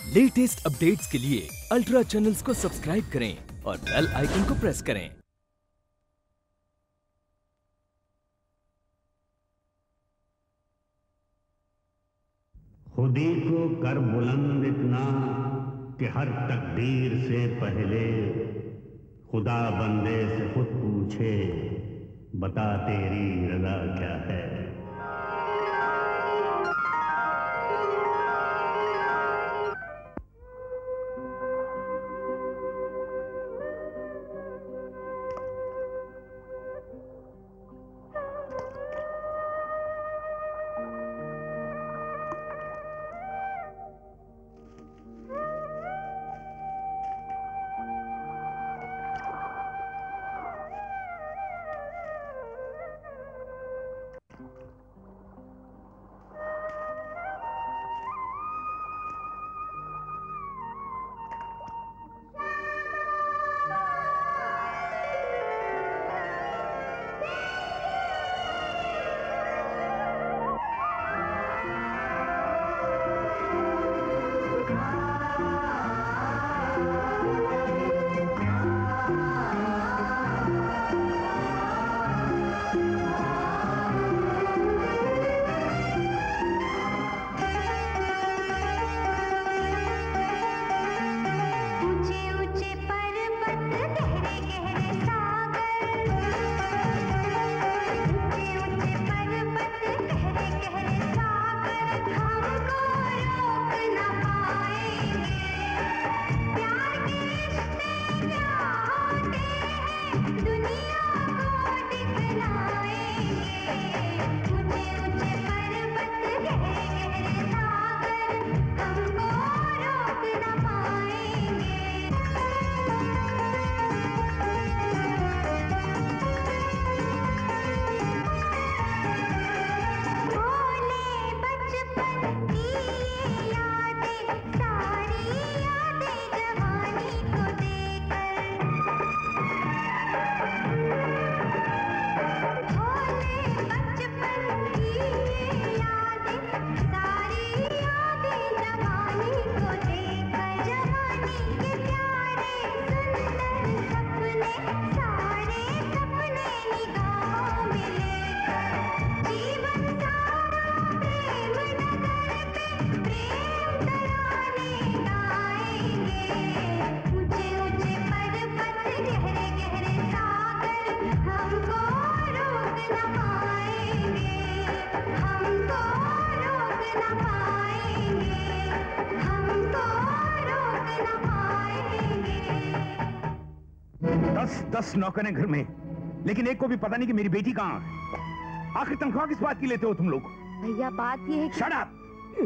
Latest updates के लिए ultra channels को सब्सक्राइब करें और बेल आइकन को प्रेस करें। खुदी को कर बुलंद इतना कि हर तकदीर से पहले खुदा बंदे से खुद पूछे, बता तेरी रज़ा क्या है। दस नौकर हैं घर में, लेकिन एक को भी पता नहीं कि मेरी बेटी कहाँ है। आखिर तनख्वाह किस बात की लेते हो तुम लोग? भैया बात ये है कि... शट अप!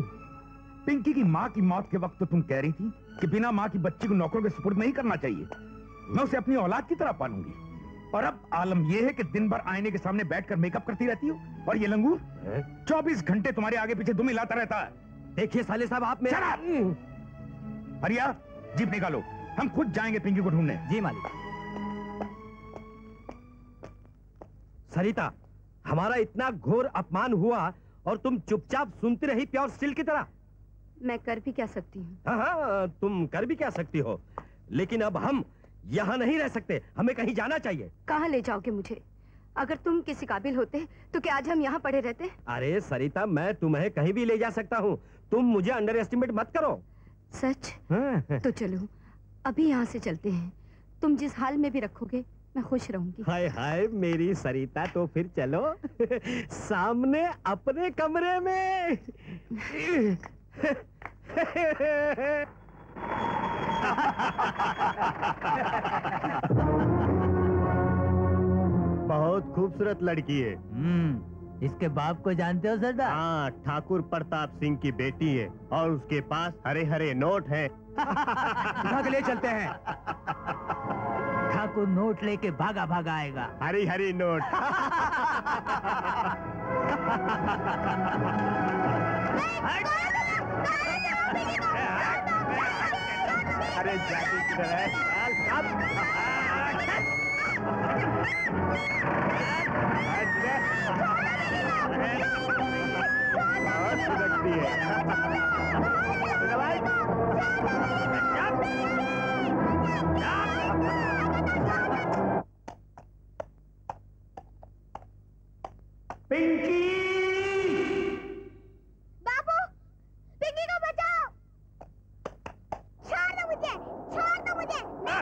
पिंकी की माँ की मौत के वक्त तो तुम कह रही थी कि बिना माँ की बच्ची को नौकरों के सुपुर्द नहीं करना चाहिए, मैं उसे अपनी औलाद की तरह पालूंगी। और अब आलम यह है कि दिन भर आईने के सामने बैठकर मेकअप करती रहती हो, और ये लंगूर 24 घंटे तुम्हारे आगे पीछे दुम हिलाता रहता है। देखिए साले साहब, आप मेरा... हरिया, जीप निकालो, हम खुद जाएंगे पिंकी को ढूंढने। जी मालिक। सरिता, हमारा इतना घोर अपमान हुआ और तुम चुपचाप सुनती रही प्योर स्टील की तरह। मैं कर भी क्या सकती हूँ? हाँ, तुम कर भी क्या सकती हो, लेकिन अब हम यहाँ नहीं रह सकते, हमें कहीं जाना चाहिए। कहाँ ले जाओगे मुझे? अगर तुम किसी काबिल होते तो क्या आज हम यहाँ पड़े रहते? अरे सरिता, मैं तुम्हें कहीं भी ले जा सकता हूँ, तुम मुझे अंडर एस्टिमेट मत करो। सच? तो चलो अभी यहाँ से चलते हैं, तुम जिस हाल में भी रखोगे मैं खुश रहूंगी। हाय हाय मेरी सरिता, तो फिर चलो सामने अपने कमरे में। बहुत खूबसूरत लड़की है। इसके बाप को जानते हो सरदार? हाँ, ठाकुर प्रताप सिंह की बेटी है और उसके पास हरे हरे नोट हैं। उठा के ले चलते हैं। ठाकुर नोट लेके भागा भागा आएगा। हरी हरी नोट। अरे जाती किधर है? बहुत लगती है। पिंकी! बाबू, पिंकी को बचाओ! छोड़ दो मुझे! छोड़ दो मुझे!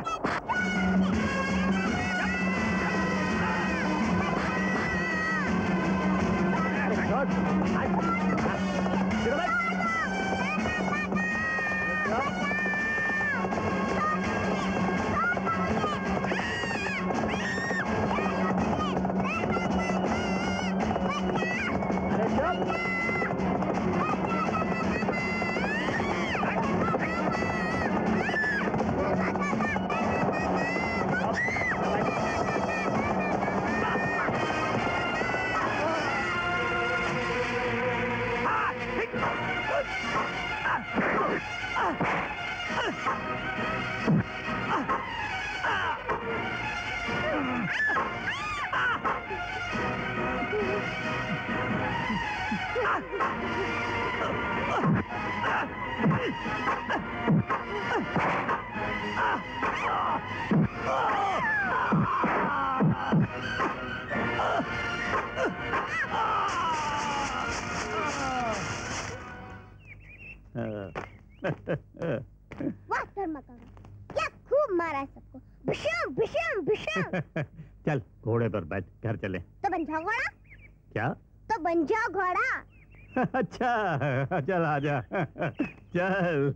वाह धर्मका, क्या खूब मारा है सबको। भिशम भिशम भिशम। चल घोड़े पर बैठ, घर चले। तो बन जाओ घोड़ा। क्या? तो बन जाओ घोड़ा। अच्छा चल आजा। चल।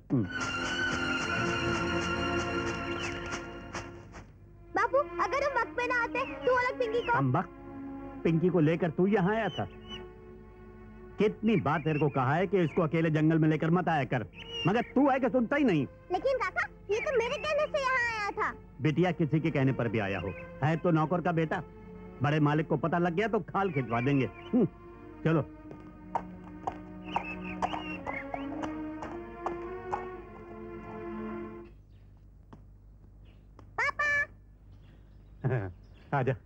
बाबू, अगर हम वक्त पे ना आते तो वो लोग पिंकी को। हम वक्त? पिंकी को लेकर तू यहाँ आया था? कितनी बार तेरे को कहा है कि इसको अकेले जंगल में लेकर मत आया कर, मगर तू है कि सुनता ही नहीं। लेकिन काका, ये तो मेरे कहने से यहाँ आया था। बिटिया किसी के कहने पर भी आया हो, है तो नौकर का बेटा। बड़े मालिक को पता लग गया तो खाल खिंचवा देंगे। चलो। पापा। आजा।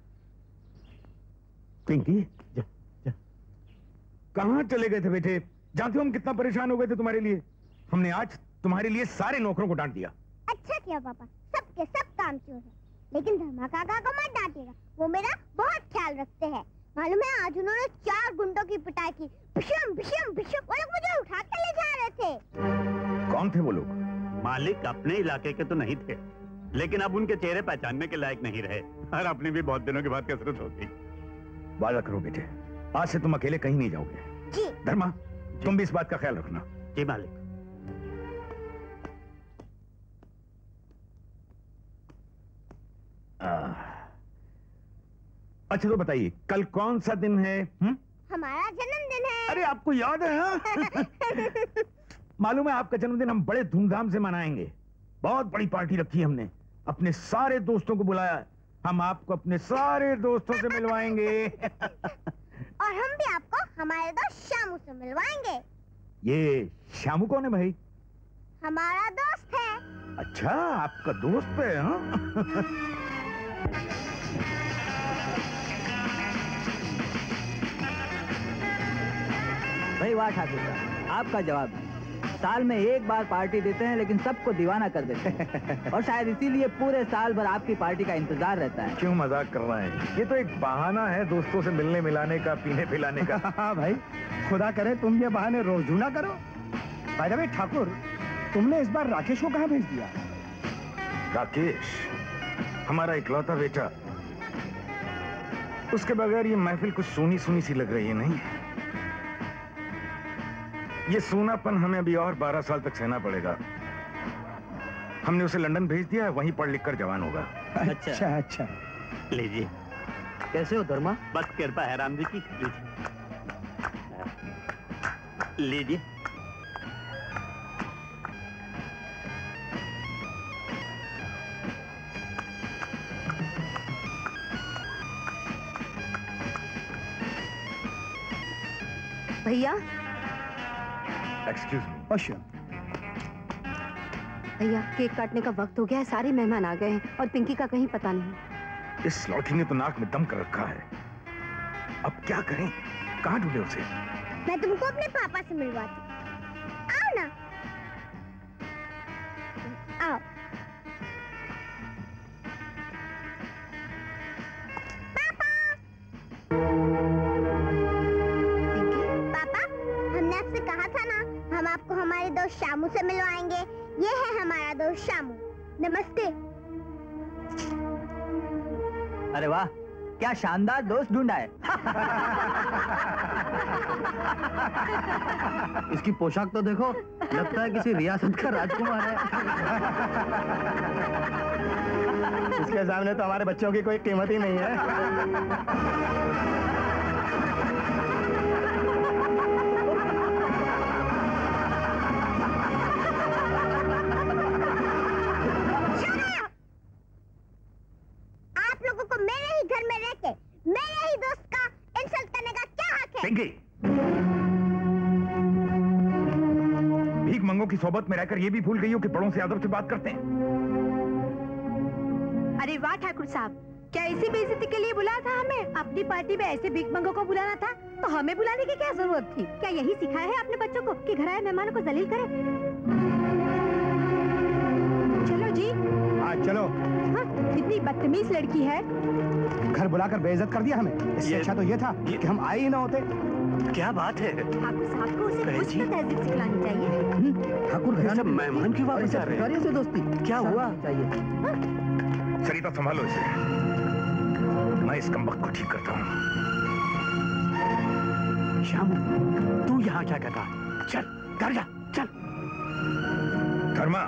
पिंकी, जा। कहाँ चले गए थे बेटे? जानते हो हम कितना परेशान हो गए थे तुम्हारे लिए। हमने आज तुम्हारे लिए सारे नौकरों को डांट दिया। अच्छा किया पापा, सबके सब काम चोर है। लेकिन धर्मा काका को मत डांटिएगा, वो मेरा बहुत ख्याल रखते हैं। मालूम है, आज उन्होंने 4 गुंडों की पिटाई की। भिशम भिशम भिशम। वो लोग मुझे उठा के ले जा रहे थे। कौन थे वो लोग? मालिक अपने इलाके के तो नहीं थे, लेकिन अब उनके चेहरे पहचानने के लायक नहीं रहे, और अपनी भी बहुत दिनों के बाद कसरत हो गई। वादा करो बेटे, आज से तुम अकेले कहीं नहीं जाओगे। जी। धर्मा, तुम भी इस बात का ख्याल रखना। जी मालिक। अच्छा तो बताइए, कल कौन सा दिन है? हमारा जन्मदिन है। अरे आपको याद है? हाँ? मालूम है, आपका जन्मदिन हम बड़े धूमधाम से मनाएंगे। बहुत बड़ी पार्टी रखी हमने, अपने सारे दोस्तों को बुलाया। हम आपको अपने सारे दोस्तों से मिलवाएंगे। और हम भी आपको हमारे दोस्त श्यामू से मिलवाएंगे। ये श्यामू कौन है भाई? हमारा दोस्त है। अच्छा, आपका दोस्त है? हाँ? भाई वाह ठाकुर साहब, आपका जवाब है। साल में एक बार पार्टी देते हैं, लेकिन सबको दीवाना कर देते हैं। और शायद इसीलिए पूरे साल भर आपकी पार्टी का इंतजार रहता है। क्यों मजाक कर रहे हैं? ये तो एक बहाना है दोस्तों से मिलने मिलाने का, पीने पिलाने का। हाँ भाई, खुदा करे तुम ये बहाने रोज ढूंढा करो। बाय द वे ठाकुर, तुमने इस बार राकेश को कहाँ भेज दिया? राकेश हमारा इकलौता बेटा, उसके बगैर ये महफिल कुछ सूनी सूनी सी लग रही है। नहीं, ये सूनापन हमें अभी और 12 साल तक सहना पड़ेगा। हमने उसे लंदन भेज दिया है, वहीं पढ़ लिख कर जवान होगा। अच्छा अच्छा। लीजिए। कैसे हो धर्मा? बस कृपा है राम जी की। लीजिए। भैया। Excuse me. अश्या। भैया, केक काटने का वक्त हो गया है, सारे मेहमान आ गए हैं और पिंकी का कहीं पता नहीं। इस लड़की ने तो नाक में दम कर रखा है। अब क्या करें? कहाँ ढूंढे उसे? मैं तुमको अपने पापा से मिलवाती हूँ। आओ ना। आओ। पापा। आपसे कहा था ना, हम आपको हमारे दोस्त श्यामू से मिलवाएंगे। ये है हमारा दोस्त श्यामू। नमस्ते। अरे वाह, क्या शानदार दोस्त ढूंढा है। इसकी पोशाक तो देखो, लगता है किसी रियासत का राजकुमार है। इसके सामने तो हमारे बच्चों की कोई कीमत ही नहीं है। आप लोगों को मेरे ही घर में रह के मेरे ही दोस्त का इंसल्ट करने का क्या हक है? पिंकी, भीख मंगों की सोबत में रहकर ये भी भूल गई हो कि बड़ों से अदब से बात करते हैं। अरे वाह ठाकुर साहब, क्या इसी बेइज्जती के लिए बुलाया था हमें? अपनी पार्टी में ऐसे भीख मंगों को बुलाना था तो हमें बुलाने की क्या जरूरत थी? क्या यही सिखाया है अपने बच्चों को कि घर आए मेहमानों को जलील करें? चलो जी। हाँ चलो। हाँ, कितनी बदतमीज लड़की है। घर बुलाकर बेइज्जत कर दिया हमें। इससे अच्छा तो ये था कि हम आए ही ना होते। क्या बात है? ठाकुर साहब को उसे कुछ तो तहजीब सिखलानी चाहिए। ठाकुर सब मेहमान की वापस आ रहे हैं। से दोस्ती क्या हुआ? चाहिए। सरिता संभालो इसे, मैं इस कमबख्त को ठीक करता हूँ। श्यामू, तू यहाँ क्या करता? चल घर जा, चल। धर्मा,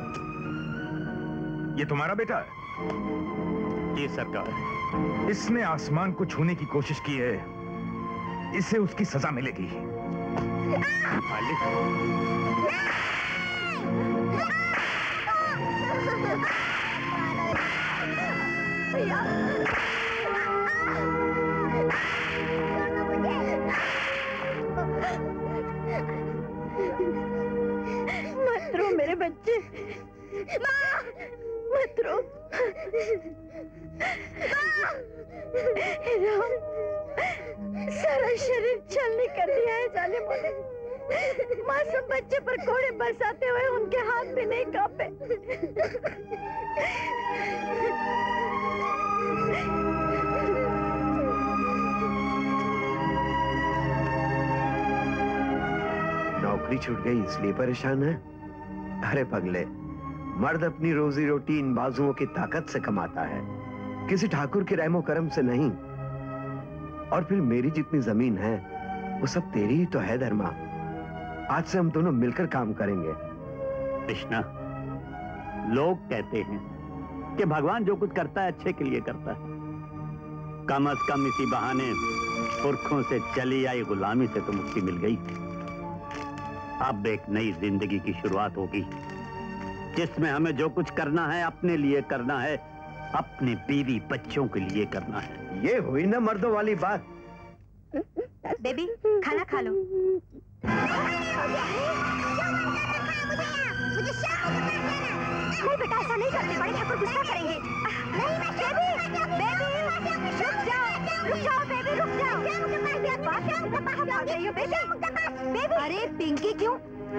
ये तुम्हारा बेटा है? जी सरकार। इसने आसमान को छूने की कोशिश की है, इसे उसकी सजा मिलेगी। मालिक, मत रो मेरे बच्चे, मत रो। सारा शरीर छलनी कर दिया है जालिमों ने। मासूम बच्चे पर कोड़े बरसाते हुए उनके हाथ भी नहीं कांपे। नौकरी छूट गई इसलिए परेशान है? अरे पगले, मर्द अपनी रोजी रोटी इन बाजुओं की ताकत से कमाता है, किसी ठाकुर के रहमो करम से नहीं। और फिर मेरी जितनी जमीन है वो सब तेरी ही तो है धर्मा। आज से हम दोनों मिलकर काम करेंगे। कृष्णा, लोग कहते हैं कि भगवान जो कुछ करता है अच्छे के लिए करता है। कम से कम इसी बहाने पुरखों से चली आई गुलामी से तो मुक्ति मिल गई। अब एक नई जिंदगी की शुरुआत होगी जिसमें हमें जो कुछ करना है अपने लिए करना है, अपने बीवी बच्चों के लिए करना है। ये हुई ना मर्दों वाली बात। बेबी खाना खा लो। नहीं बेटा, ऐसा नहीं करते, बड़े ठाकुर गुस्सा करेंगे। रुक जाओ बेबी, रुक जाओ। बेबी, अरे पिंकी क्यों?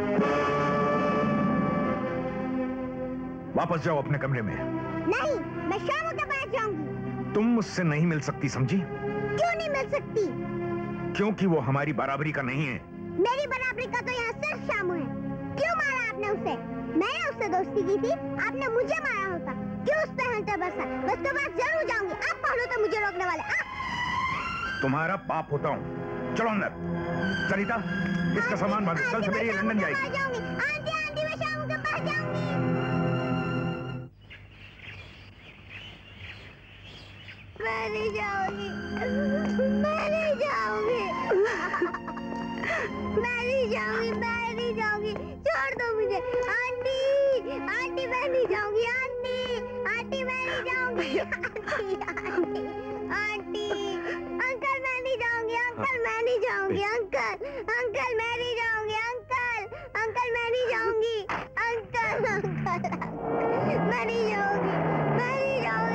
वापस जाओ अपने कमरे में। नहीं, मैं श्यामू के पास जाऊंगी। तुम मुझसे नहीं मिल सकती, समझी? क्यों नहीं मिल सकती? क्योंकि वो हमारी बराबरी का नहीं है। मेरी बराबरी का तो यहाँ सिर्फ श्यामू है। क्यों मारा आपने उसे? मैंने उससे दोस्ती की थी, आपने मुझे मारा होता। क्यों उस पे हंटर बरसा? मैं उसके पास जरूर जाऊंगी। आप पढ़ो तो मुझे रोकने वाले। तुम्हारा बाप होता हूँ। चलो अंदर। सरिता, इसका सामान बांधो, कल सवेरे ये लंदन जाएगी। आंटी, आंटी, मैं श्यामू के पास जाऊंगी। मैं नहीं जाऊंगी, मैं नहीं जाऊंगी, मैं नहीं जाऊंगी, मैं नहीं जाऊंगी। छोड़ दो मुझे। आंटी, आंटी, मैं नहीं जाऊंगी। आंटी, आंटी, मैं नहीं जाऊंगी। आंटी, आंटी, आंटी, अंकल, मैं नहीं जाऊंगी। अंकल, मैं नहीं जाऊंगी। अंकल, अंकल, मैं नहीं जाऊंगी। अंकल, अंकल, मैं नहीं जाऊंगी। अंकल, अंकल, मैं नहीं जाऊंगी, मैं नहीं जाऊंगी।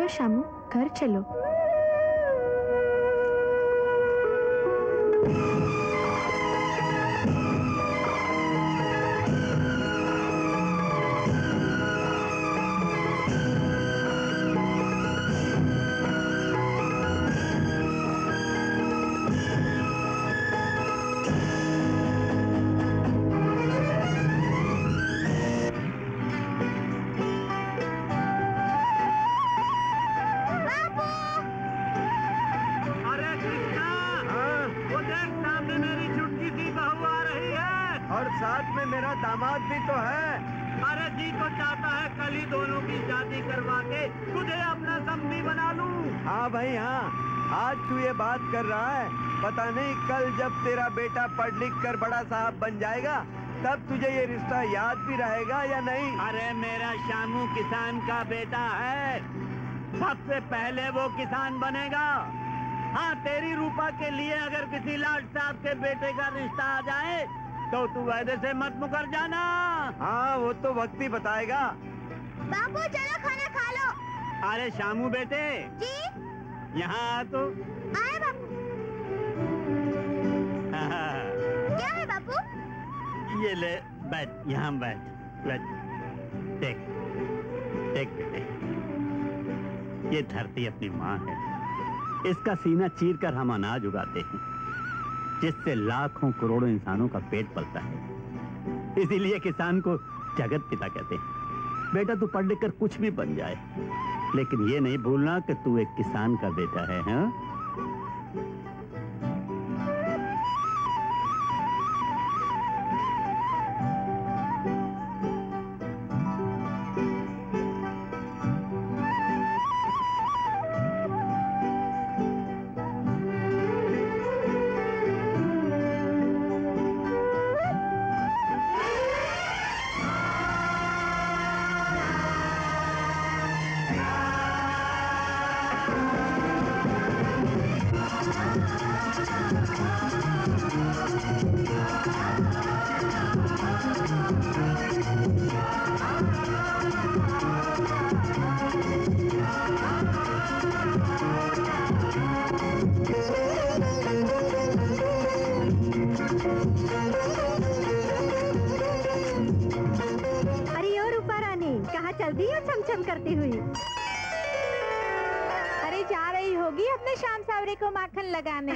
चलो शामू, घर चलो। दामाद भी तो है। अरे जी तो चाहता है कल ही दोनों की शादी करवा के तुझे अपना समधी बना लूं। हाँ भाई हाँ, आज तू ये बात कर रहा है, पता नहीं कल जब तेरा बेटा पढ़ लिख कर बड़ा साहब बन जाएगा तब तुझे ये रिश्ता याद भी रहेगा या नहीं। अरे मेरा शामू किसान का बेटा है, सबसे पहले वो किसान बनेगा। हाँ, तेरी रूपा के लिए अगर किसी लाट साहब के बेटे का रिश्ता आ जाए तो तू वायदे से मत मुकर जाना। हाँ, वो तो वक्त ही बताएगा। बापू चलो खाना खा लो। अरे शामू बेटे जी, यहाँ आ तो। आए बापू। क्या है बापू? ये ले बैठ, यहाँ बैठ बैठ। देख देख बेटे, ये धरती अपनी माँ है, इसका सीना चीर कर हम अनाज उगाते हैं जिससे लाखों करोड़ों इंसानों का पेट पलता है। इसीलिए किसान को जगत पिता कहते हैं। बेटा तू पढ़ लिख कर कुछ भी बन जाए, लेकिन ये नहीं भूलना कि तू एक किसान का बेटा है। हाँ? को माखन लगाने।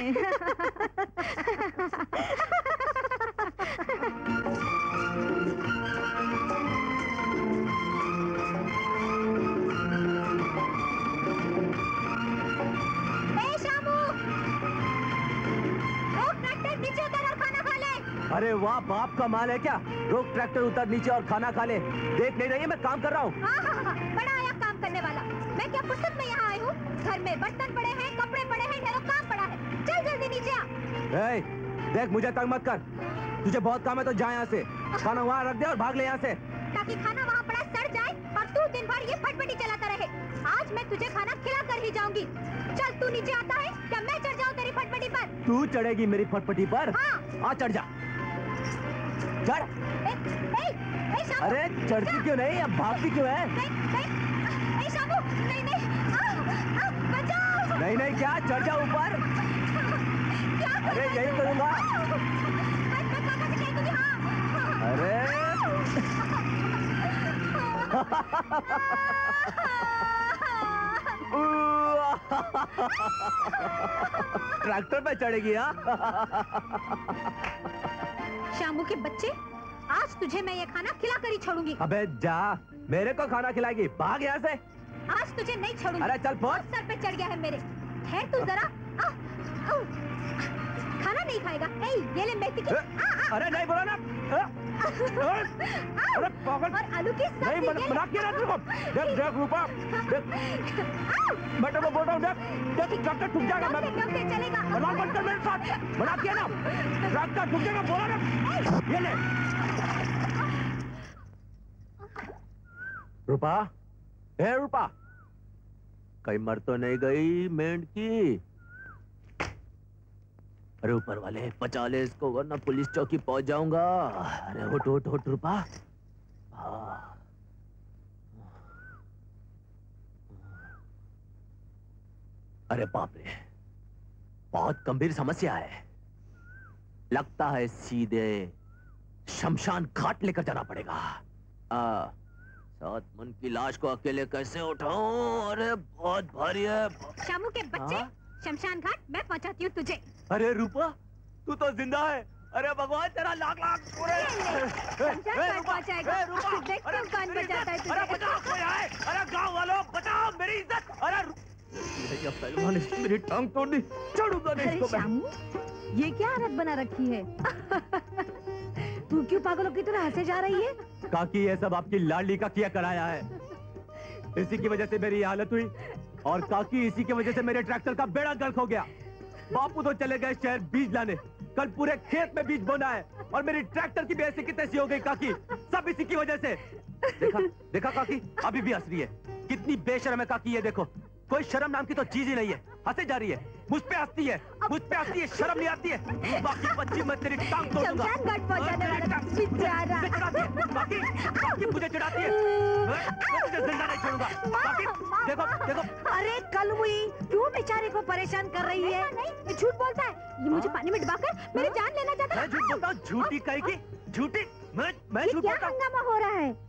अरे वाह, बाप का माल है क्या? रोक ट्रैक्टर, उतर नीचे और खाना खा ले। देख नहीं रही है मैं काम कर रहा हूँ। हाँ, बड़ा आया काम करने वाला। मैं क्या फुर्सत में यहाँ आई हूँ? घर में बर्तन पड़े हैं, कपड़े पड़े हैं, ढेरों काम पड़ा है। चल जल्दी नीचे आ। देख मुझे तंग मत कर, तुझे बहुत काम है तो जा यहाँ से। खाना वहाँ रख दे और भाग ले यहाँ से, ताकि खाना वहाँ पड़ा सड़ जाए और तू दिन भर ये फटफटी चलाता रहे। आज मैं तुझे खाना खिला कर ही जाऊंगी। चल तू नीचे आता है क्या मैं चढ़ जाऊँ तेरी फटफटी पर? तू चढ़ेगी मेरी फटफटी पर? हाँ, चढ़ जा। चढ़। अरे चढ़ती क्यों नहीं, अब भागती क्यों है? नहीं क्या, चढ़ जा ऊपर। अरे यही करूँगा। अरे ट्रैक्टर पे चढ़ेगी? हाँ श्यामू के बच्चे, आज तुझे मैं ये खाना खिला कर ही छोड़ूंगी। अबे जा, मेरे को खाना खिलाएगी? भाग यहाँ से। आज तुझे नहीं छोड़ूंगी। अरे चल पहुंच। सर पे चढ़ गया है मेरे। ठहर तू जरा। खाना नहीं खाएगा? ये ले मेथी की। अरे नहीं बोला ना। अरे पागल। और आलू की सब्जी। नहीं बना के ना तुमको। देख रूपा, देख मैं तो बोल रहा हूँ, देख ट्रैक्टर ठुक जाएगा। मैं चलेगा। बना मत कर मेरे साथ, बना के ना ट्रैक्टर ठुक जाएगा। बोला ना, ये ले रूपा। रूपा कहीं मर तो नहीं गई मेंढ की? अरे ऊपर वाले बचा ले इसको, वरना पुलिस चौकी पहुंच जाऊंगा। अरे उठ उठ उठ रूपा। अरे बाप रे, बहुत गंभीर समस्या है। लगता है सीधे शमशान घाट लेकर जाना पड़ेगा। सात मन की लाश को अकेले कैसे उठाऊं? अरे बहुत भारी है। शामू के बच्चे, शमशान घाट मैं पहुंचाती हूँ तुझे। अरे रूपा, तू तो जिंदा है। अरे भगवान तेरा लाख लाख शमशान घाट पहुंचाएगा। देखते हैं कौन बचाता है तुझे। अरे बचाओ, कोई आए। अरे गाँव वालों बचाओ मेरी इज्जत। अरे पहलवान ने मेरी टांग तोड़ दी, छोड़ूंगा नहीं इसको मैं। शामू, ये क्या आदत बना रखी है? तू क्यों पागलों की तरह हंसे जा रही है? काकी ये सब आपकी लाडली का किया कराया है। इसी की वजह से मेरी हालत हुई और काकी इसी की वजह से मेरे ट्रैक्टर का बेड़ा गर्क हो गया। बापू तो चले गए शहर बीज लाने, कल पूरे खेत में बीज बोना है और मेरी ट्रैक्टर की बेइज्जती कितनी हो गई काकी, सब इसी की वजह से। देखा देखा काकी, अभी भी हंस रही है। कितनी बेशर्म है काकी, ये देखो। कोई शर्म नाम की तो चीज ही नहीं है, हंसे जा रही है। मुझ पे हंसती है, मुझ पे हंसती है, शर्म नहीं आती है। बाकी बच्ची मैं तेरी टांग तोड़ दूंगा। शमशान घाट पहुंचाने वाला बेचारा। बाकी मुझे चिढ़ाती है। मैं तुझे जिंदा नहीं छोड़ूंगा। बाकी देखो देखो। अरे कल हुई, क्यों बेचारे को परेशान कर रही है? ये झूठ बोलता है। ये मुझे पानी में डुबाकर मेरी जान लेना चाहता है। मैं झूठ बोलता हूँ? झूठी कहेगी, झूठी। मैं झूठ बोलता हूँ? क्या हंगामा हो रहा है?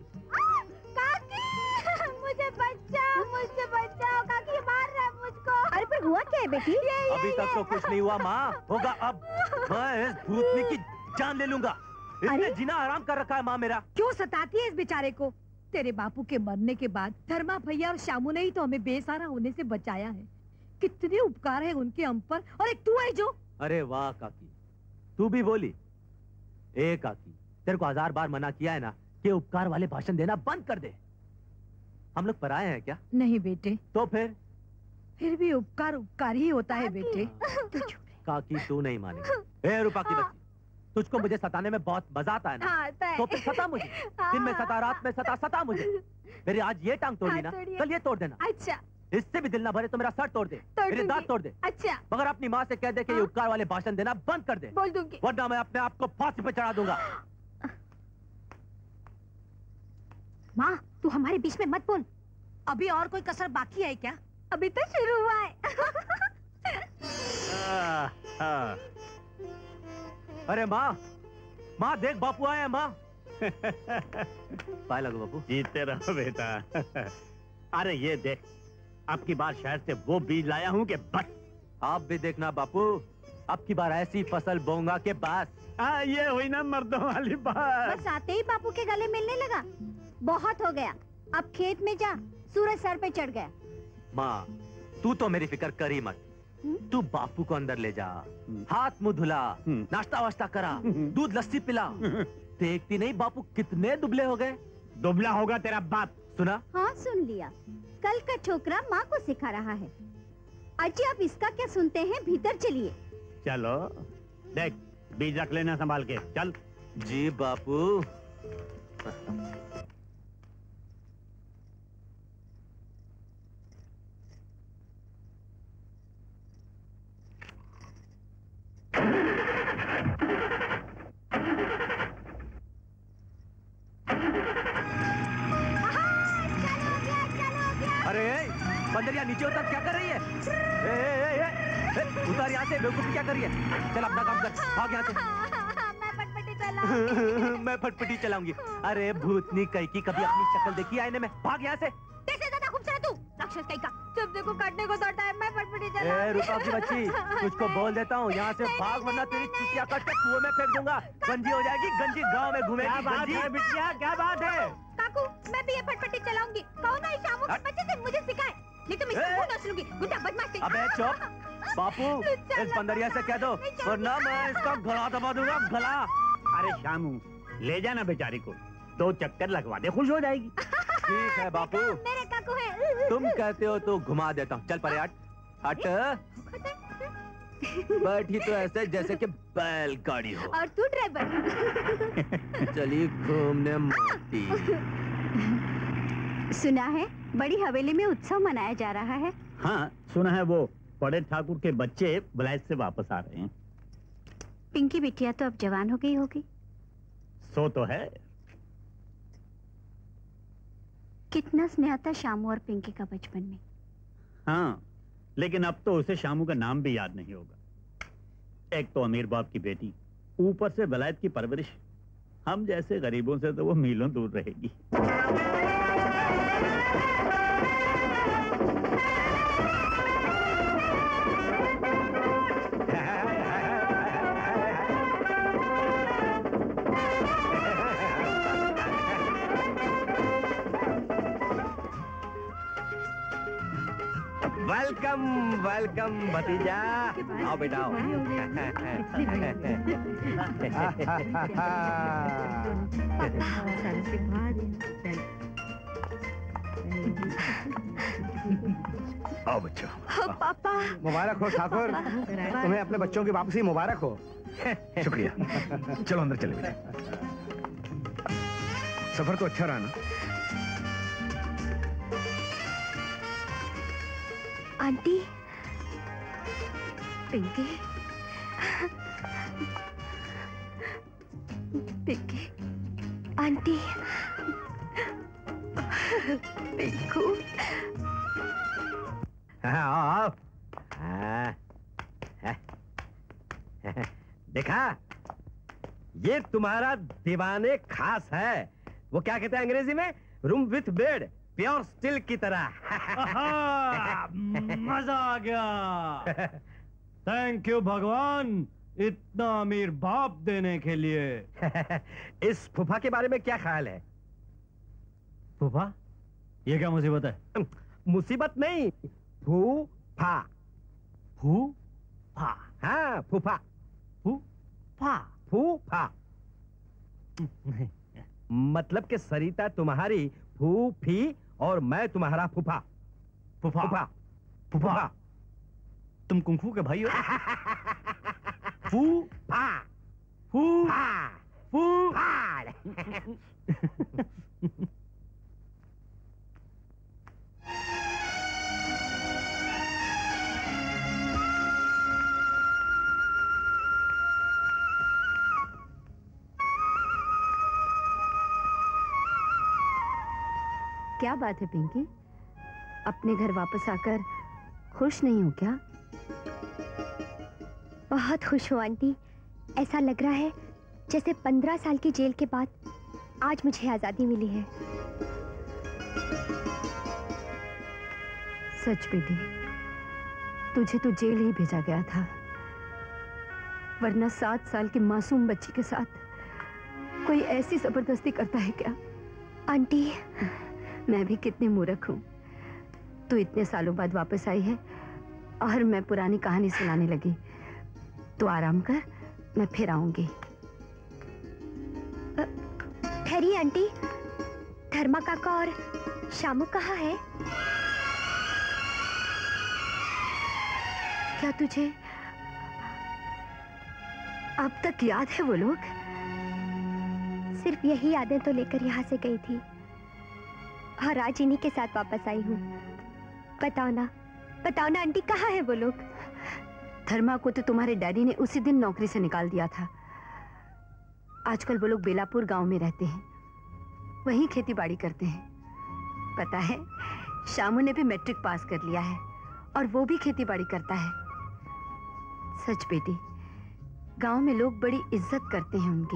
मुझे बचाओ, काकी मार रहा है मुझको। अरे पर हुआ क्या है बेटी? अभी तक तो कुछ नहीं हुआ माँ, होगा अब। मैं इस भूतनी की जान ले लूंगा। इसने जीना आराम कर रखा है माँ मेरा। क्यों सताती है इस बेचारे को? तेरे बापू के मरने के बाद धर्मा भैया और शामू ने ही तो हमें बेसहारा होने से बचाया है। कितने उपकार है उनके हम पर, और एक तू है जो। अरे वाह काकी, तू भी बोली। ए काकी, तेरे को 1000 बार मना किया है ना कि उपकार वाले भाषण देना बंद कर दे। हम लोग पराए हैं क्या? नहीं बेटे। तो फिर भी उपकार उपकार ही होता है बेटे। काकी तू नहीं मानेगी। ए रूपा की बच्ची, तुझको मुझे सताने में बहुत मजा आता है ना? आता है। तो फिर सता मुझे। दिन में सता, रात में सता मुझे। मेरी आज ये टांग तोड़ी ना, कल ये तोड़ देना। अच्छा। इससे भी दिल ना भरे तो मेरा सर तोड़ दे, मेरे दांत तोड़ दे। अच्छा। मगर अपनी माँ से कह दे कि ये उपकार वाले भाषण देना बंद कर दे। बोल दूंगी। वरना मैं अपने आप को फांसी पे चढ़ा दूंगा। माँ, तू हमारे बीच में मत बोल। अभी और कोई कसर बाकी है क्या? अभी तो शुरू हुआ है। अरे माँ देख बापू आए हैं माँ। पाए लगो बापू। जीते रहो बेटा। अरे ये देख, अब की बार शहर से वो बीज लाया हूँ कि बस। आप भी देखना बापू, अब की बार ऐसी फसल बोऊंगा के बस। ये हुई ना मर्दों वाली बात। बस आते ही बापू के गले मिलने लगा। बहुत हो गया, अब खेत में जा, सूरज सर पे चढ़ गया। माँ तू तो मेरी फिक्र कर ही मत। तू बापू को अंदर ले जा, हाथ मुंह धुला, नाश्ता वाश्ता करा, दूध लस्सी पिला। देखती नहीं बापू कितने दुबले हो गए। दुबला होगा तेरा बाप। सुना? हाँ सुन लिया। कल का छोकरा माँ को सिखा रहा है। अजी आप इसका क्या सुनते हैं, भीतर चलिए। चलो देख, बीज रख लेना संभाल के। चल। जी बापू। अरे बंदरिया नीचे उतर, क्या कर रही है? उतार यहाँ से, बेवकूफी क्या कर रही है? चल अपना काम कर, भाग यहाँ से। मैं फटफटी चलाऊंगी। मैं फटफटी चलाऊंगी। अरे भूतनी कहीं की कभी अपनी शक्ल देखी आईने में? भाग यहाँ से। कैसे ज्यादा खूबसूरत तू, राक्षस कहीं का। जब देखो काटने को दौड़ता है। मैं फटफटी चलाऊंगी। रूपा की बच्ची, तुझको बोल देता हूँ यहाँ से भाग, वरना तेरी चुटिया काट के कुएं में फेंक दूंगा। गंजी हो जाएगी, गंजी गाँव में घूमेगी। क्या बात है बिटिया, क्या बात है? काकू, मैं भी ये फटफटी चलाऊंगी। कौन है शामू के बच्चे से मुझे सिखाए, नहीं तो मैं इसको नोच लूंगी। गुंडा बदमाश। अबे चुप बापू, इस बंदरिया से कह दो, वरना मैं इसका गला दबा दूंगा, गला। अरे शामू, ले जाना बेचारी को, 2 चक्कर लगवा दे, खुश हो जाएगी। ठीक है बापू, मेरे काकू है। तुम कहते हो तो घुमा देता हूँ। चल परे हट। हट। बैठी तो ऐसे जैसे कि बैलगाड़ी हो। और तू ड्राइवर। चलिए घूमने मोटी। सुना है बड़ी हवेली में उत्सव मनाया जा रहा है। हाँ सुना है, वो बड़े ठाकुर के बच्चे विलायत से वापस आ रहे हैं। पिंकी बिटिया तो अब जवान हो गई होगी। सो तो है। कितना स्नेह था शामू और पिंकी का बचपन में। हाँ, लेकिन अब तो उसे श्यामू का नाम भी याद नहीं होगा। एक तो अमीर बाप की बेटी, ऊपर से वलायत की परवरिश। हम जैसे गरीबों से तो वो मीलों दूर रहेगी। वेलकम वेलकम भतीजा, आओ बेटा आओ। आओ बच्चों। पापा। मुबारक हो ठाकुर, तुम्हें अपने बच्चों की वापसी मुबारक हो। शुक्रिया। चलो अंदर चले बेटे। सफर तो अच्छा रहा ना? Aunty, Pinky, Pinky, aunty, Pinku. देखा, ये तुम्हारा दीवाने खास है। वो क्या कहते हैं अंग्रेजी में? Room with bed, pure steel की तरह। मजा आ गया। थैंक यू भगवान, इतना अमीर बाप देने के लिए। इस फूफा के बारे में क्या ख्याल है? फूफा? ये क्या मुसीबत है? मुसीबत नहीं, फूफा। फूफा? हाँ, फूफा। फूफा? फूफा मतलब कि सरिता तुम्हारी फूफी और मैं तुम्हारा फूफा। फूफा? फूफा। फूफा? तुम कुंफू के भाई हो? फूफा? फूफा? फूफा? क्या बात है पिंकी, अपने घर वापस आकर खुश नहीं हो क्या? बहुत खुश हूँ आंटी। ऐसा लग रहा है जैसे 15 साल की जेल के बाद आज मुझे आजादी मिली है। सच बेटी, तुझे तो जेल ही भेजा गया था, वरना 7 साल की मासूम बच्ची के साथ कोई ऐसी जबरदस्ती करता है क्या? आंटी, मैं भी कितनी मूर्ख हूँ। तू इतने सालों बाद वापस आई है और मैं पुरानी कहानी सुनाने लगी। तू आराम कर, मैं फिर आऊंगी। ठहरिए आंटी, धर्मा काका और श्यामू कहाँ है? क्या तुझे अब तक याद है वो लोग? सिर्फ यही यादें तो लेकर यहाँ से गई थी और आज इन्हीं के साथ वापस आई हूँ। बताओ ना आंटी, कहाँ है वो लोग? धर्मा को तो तुम्हारे डैडी ने उसी दिन नौकरी से निकाल दिया था। आजकल वो लोग बेलापुर गांव में रहते हैं, वहीं खेती बाड़ी करते हैं। पता है, श्यामू ने भी मैट्रिक पास कर लिया है और वो भी खेती बाड़ी करता है। सच बेटी, गांव में लोग बड़ी इज्जत करते हैं उनकी।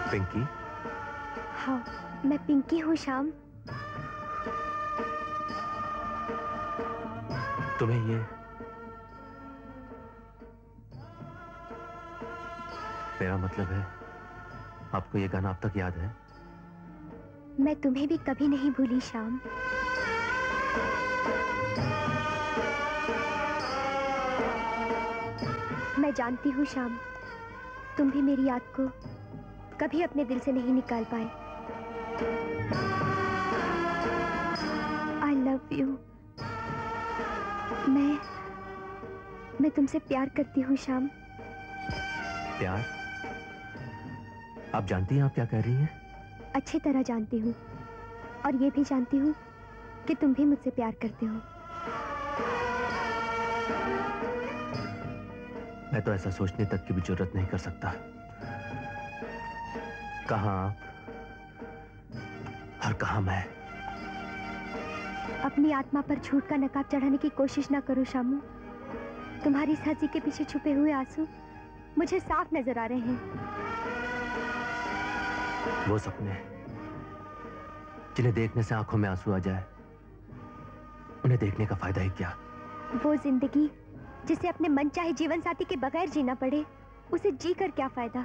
पिंकी? हाँ, मैं पिंकी हूँ श्याम। तुम्हें ये मेरा मतलब है, आपको ये गाना अब तक याद है? मैं तुम्हें भी कभी नहीं भूली श्याम। मैं जानती हूँ श्याम, तुम भी मेरी याद को कभी अपने दिल से नहीं निकाल पाए। I love you। मैं तुमसे प्यार करती हूँ श्याम। प्यार? आप जानती हैं आप क्या कह रही हैं? अच्छी तरह जानती हूँ, और ये भी जानती हूँ कि तुम भी मुझसे प्यार करते हो। मैं तो ऐसा सोचने तक की भी जरूरत नहीं कर सकता। कहाँ आप और कहाँ मैं? अपनी आत्मा पर झूठ का नकाब चढ़ाने की कोशिश ना करो शामू। तुम्हारी इस हंसी के पीछे छुपे हुए आंसू मुझे साफ नजर आ रहे हैं। वो सपने जिन्हें देखने से आंखों में आंसू आ जाए, उन्हें देखने का फायदा ही क्या? वो जिंदगी जिसे अपने मनचाहे जीवन साथी के बगैर जीना पड़े, उसे जीकर क्या फायदा?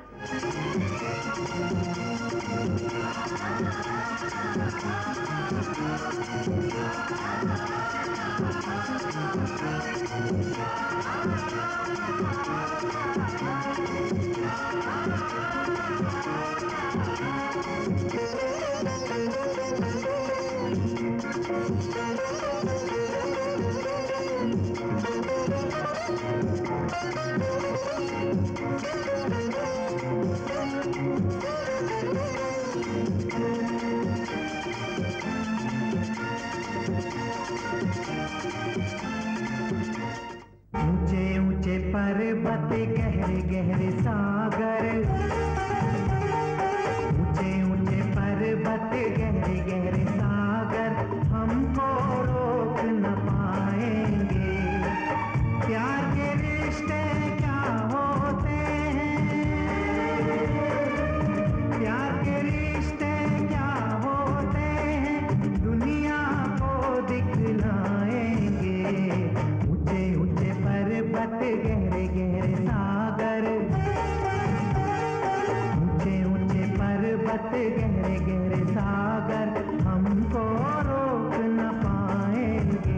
पर्वत गहरे गहरे सागर, ऊंचे ऊंचे पर्वत गहरे गहरे सागर, हमको रोक न पाएंगे। प्यार के रिश्ते क्या होते हैं, प्यार के रिश्ते क्या होते हैं, दुनिया को दिखलाएंगे। ऊंचे ऊंचे पर्वत गहरे गहरे सागर, ऊंचे ऊंचे पर्वत गहरे गहरे सागर, हमको रोक न पाएंगे।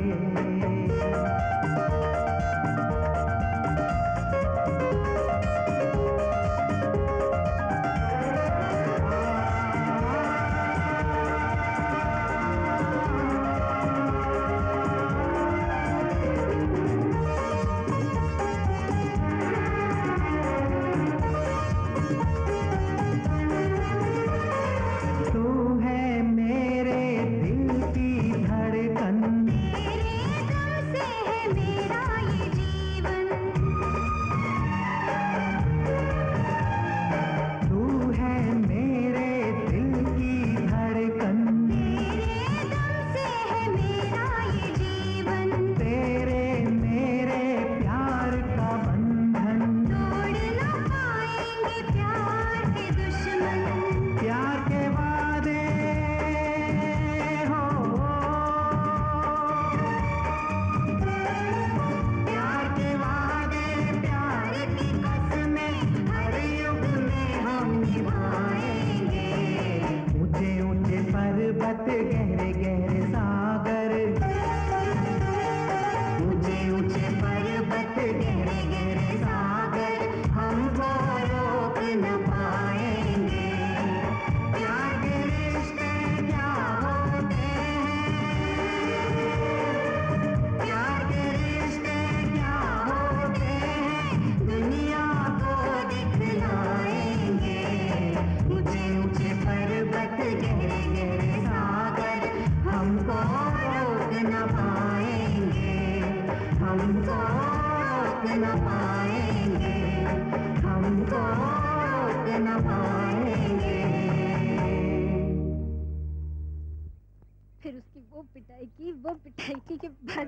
पिटाई की के बाद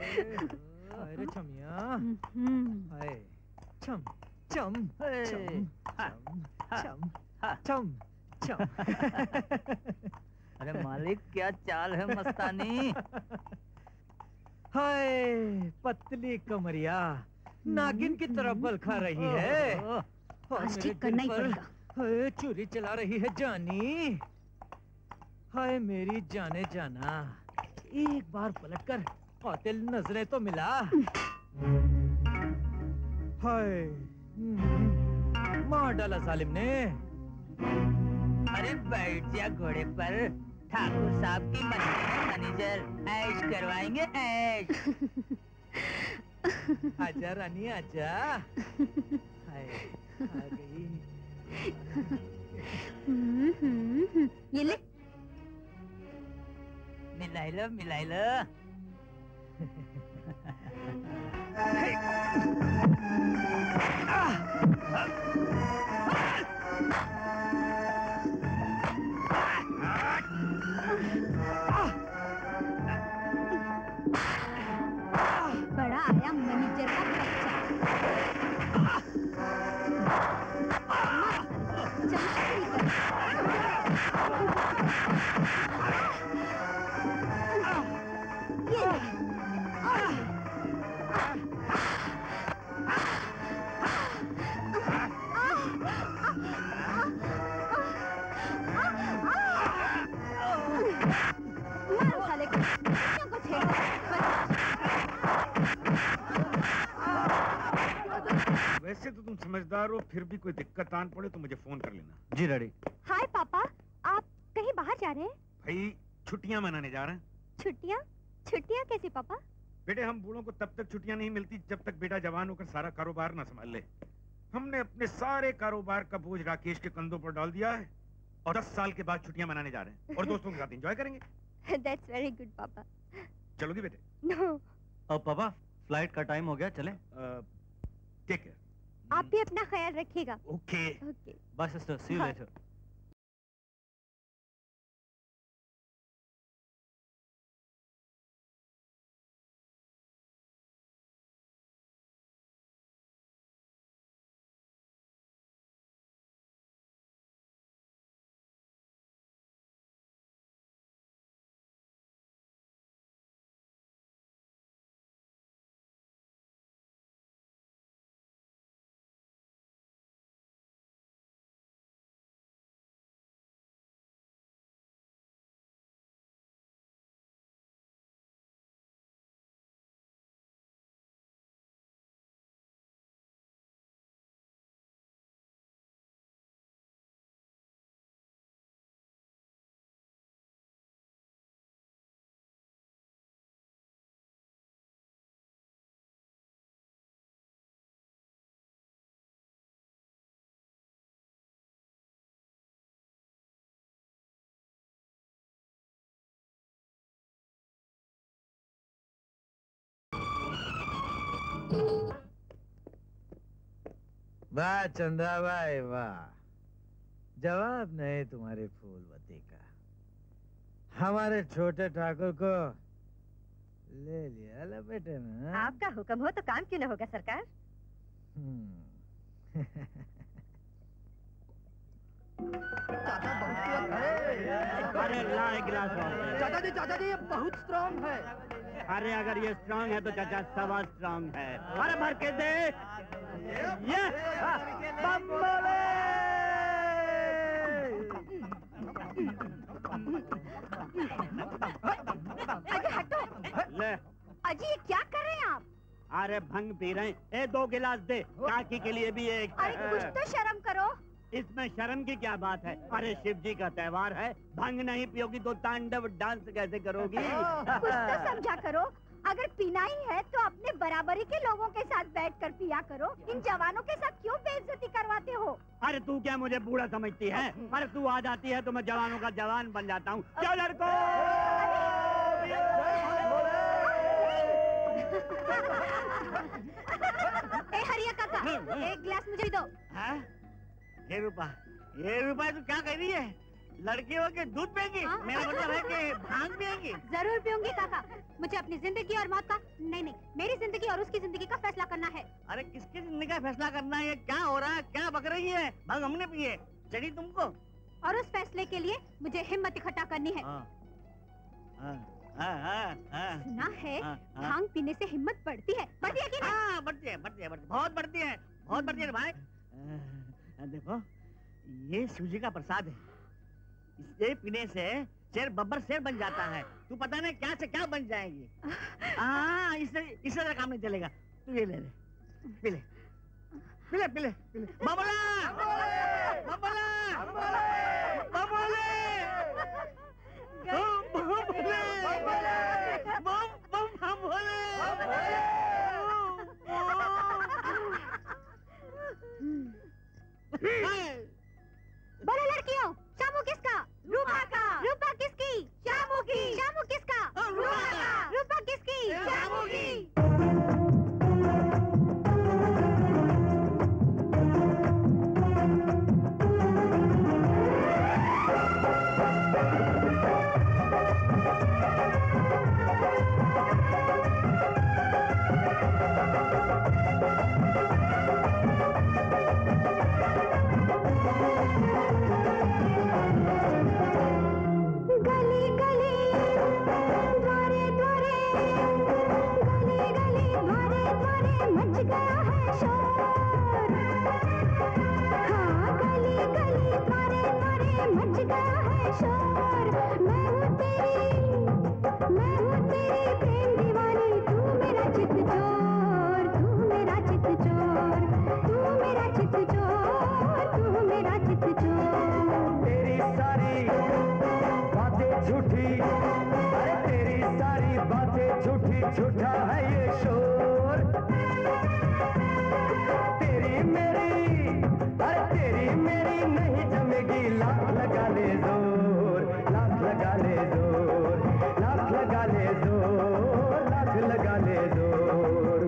अरे छमिया हाय छम छम छम छम छम चम चम। अरे मालिक क्या चाल है मस्तानी। हाय पतली कमरिया नागिन की तरह बल खा रही है। आज ठीक करना ही पड़ेगा। हाय चोरी चला रही है जानी। हाय मेरी जाने जाना, एक बार पलटकर कातिल नजरें तो मिला। हाय मार डाला जालिम ने। अरे बैठ जा घोड़े पर, ठाकुर साहब की मर्जी है मैनेजर, ऐश करवाएंगे ऐश। आजा रानी आजा। हाय आ गई। ये ले। मिलाई लो। बड़ा आया मैनेजर का बच्चा। चमत्कारी कर। ये मारो साले को। कुछ है वैसे तो तुम समझदार हो, फिर भी कोई दिक्कत आन पड़े तो मुझे फोन कर लेना। जी डैडी। हाय पापा, आप कहीं बाहर जा रहे हैं? भाई छुट्टियां मनाने जा रहे हैं। छुट्टियाँ? छुट्टियाँ कैसे पापा? बेटे हम बूढ़ों को तब तक छुट्टियां नहीं मिलती जब तक बेटा जवान होकर सारा कारोबार ना संभाल ले। हमने अपने सारे कारोबार का बोझ राकेश के कंधों पर डाल दिया है और 10 साल के बाद छुट्टियां मनाने जा रहे हैं और दोस्तों के साथ एंजॉय करेंगे। That's very good पापा। चलोगी बेटे? No। अब पापा फ्लाइट का टाइम हो गया, चलें? Take care. आप भी अपना ख्याल रखिएगा। Okay. Okay. Bye sister, see you later. वाह चंदा भाई वाह, जवाब नहीं तुम्हारी फूलवती का। हमारे छोटे ठाकुर को ले लिया लपेटे में। आपका हुक्म हो तो काम क्यों न होगा सरकार। अरे ला एक गिलास और। चाचा जी ये बहुत स्ट्रॉन्ग है। अरे अगर ये स्ट्रांग है तो चाचा सवा स्ट्रांग है। अरे भर के दे। ये अजी हटो। ले। अजी ये क्या कर रहे हैं आप? अरे भंग पी रहे हैं। 2 गिलास दे, काकी के लिए भी एक। अरे कुछ तो शर्म करो। इसमें शर्म की क्या बात है? अरे शिव जी का त्योहार है, भंग नहीं पियोगी तो तांडव डांस कैसे करोगी? कुछ तो समझा करो। अगर पीना ही है तो अपने बराबरी के लोगों के साथ बैठकर पिया करो। इन जवानों के साथ क्यों बेइज्जती करवाते हो? अरे तू क्या मुझे बूढ़ा समझती है? अरे तू आ जाती है तो मैं जवानों का जवान बन जाता हूँ। क्यों लड़को? ए हरिया काका, एक गिलास मुझे दो। ये रूपा तू क्या कह रही है? लड़की हो के दूध पिएगी? मेरा मतलब है कि भांग पिएगी? जरूर पीऊंगी काका। मुझे अपनी जिंदगी और मौत का नहीं, मेरी जिंदगी और उसकी जिंदगी का फैसला करना है। अरे किसकी जिंदगी का फैसला करना है? क्या हो रहा है? क्या बक रही है? भांग हमने पिए। चढ़ी तुमको? और उस फैसले के लिए मुझे हिम्मत इकट्ठा करनी है। सुना है भांग पीने से हिम्मत बढ़ती है, बढ़ती है कि नहीं? हाँ, बढ़ती है, बढ़ती है, बहुत बढ़ती है, बहुत बढ़ती है भाई। देखो, ये शिवजी का प्रसाद है, इससे पीने से शेर बब्बर शेर बन जाता है। तू पता नहीं क्या से क्या बन जाएगी। हाँ, इससे काम नहीं चलेगा। तू ये ले ले, पी ले, पी ले, पी ले, पी ले। बबला, बबला, बबले, बोलो लड़कियों, श्यामू किसका? रूपा का। रूपा किसकी? श्यामू की। श्यामू किसका? रूपा का। रूपा किसकी? श्यामू की। झूठा है ये शोर, तेरी मेरी, अरे तेरी मेरी नहीं जमेगी। लाख लगा ले जोर, लाख लगा ले जोर, लाख लगा ले जोर, लाख लगा ले जोर।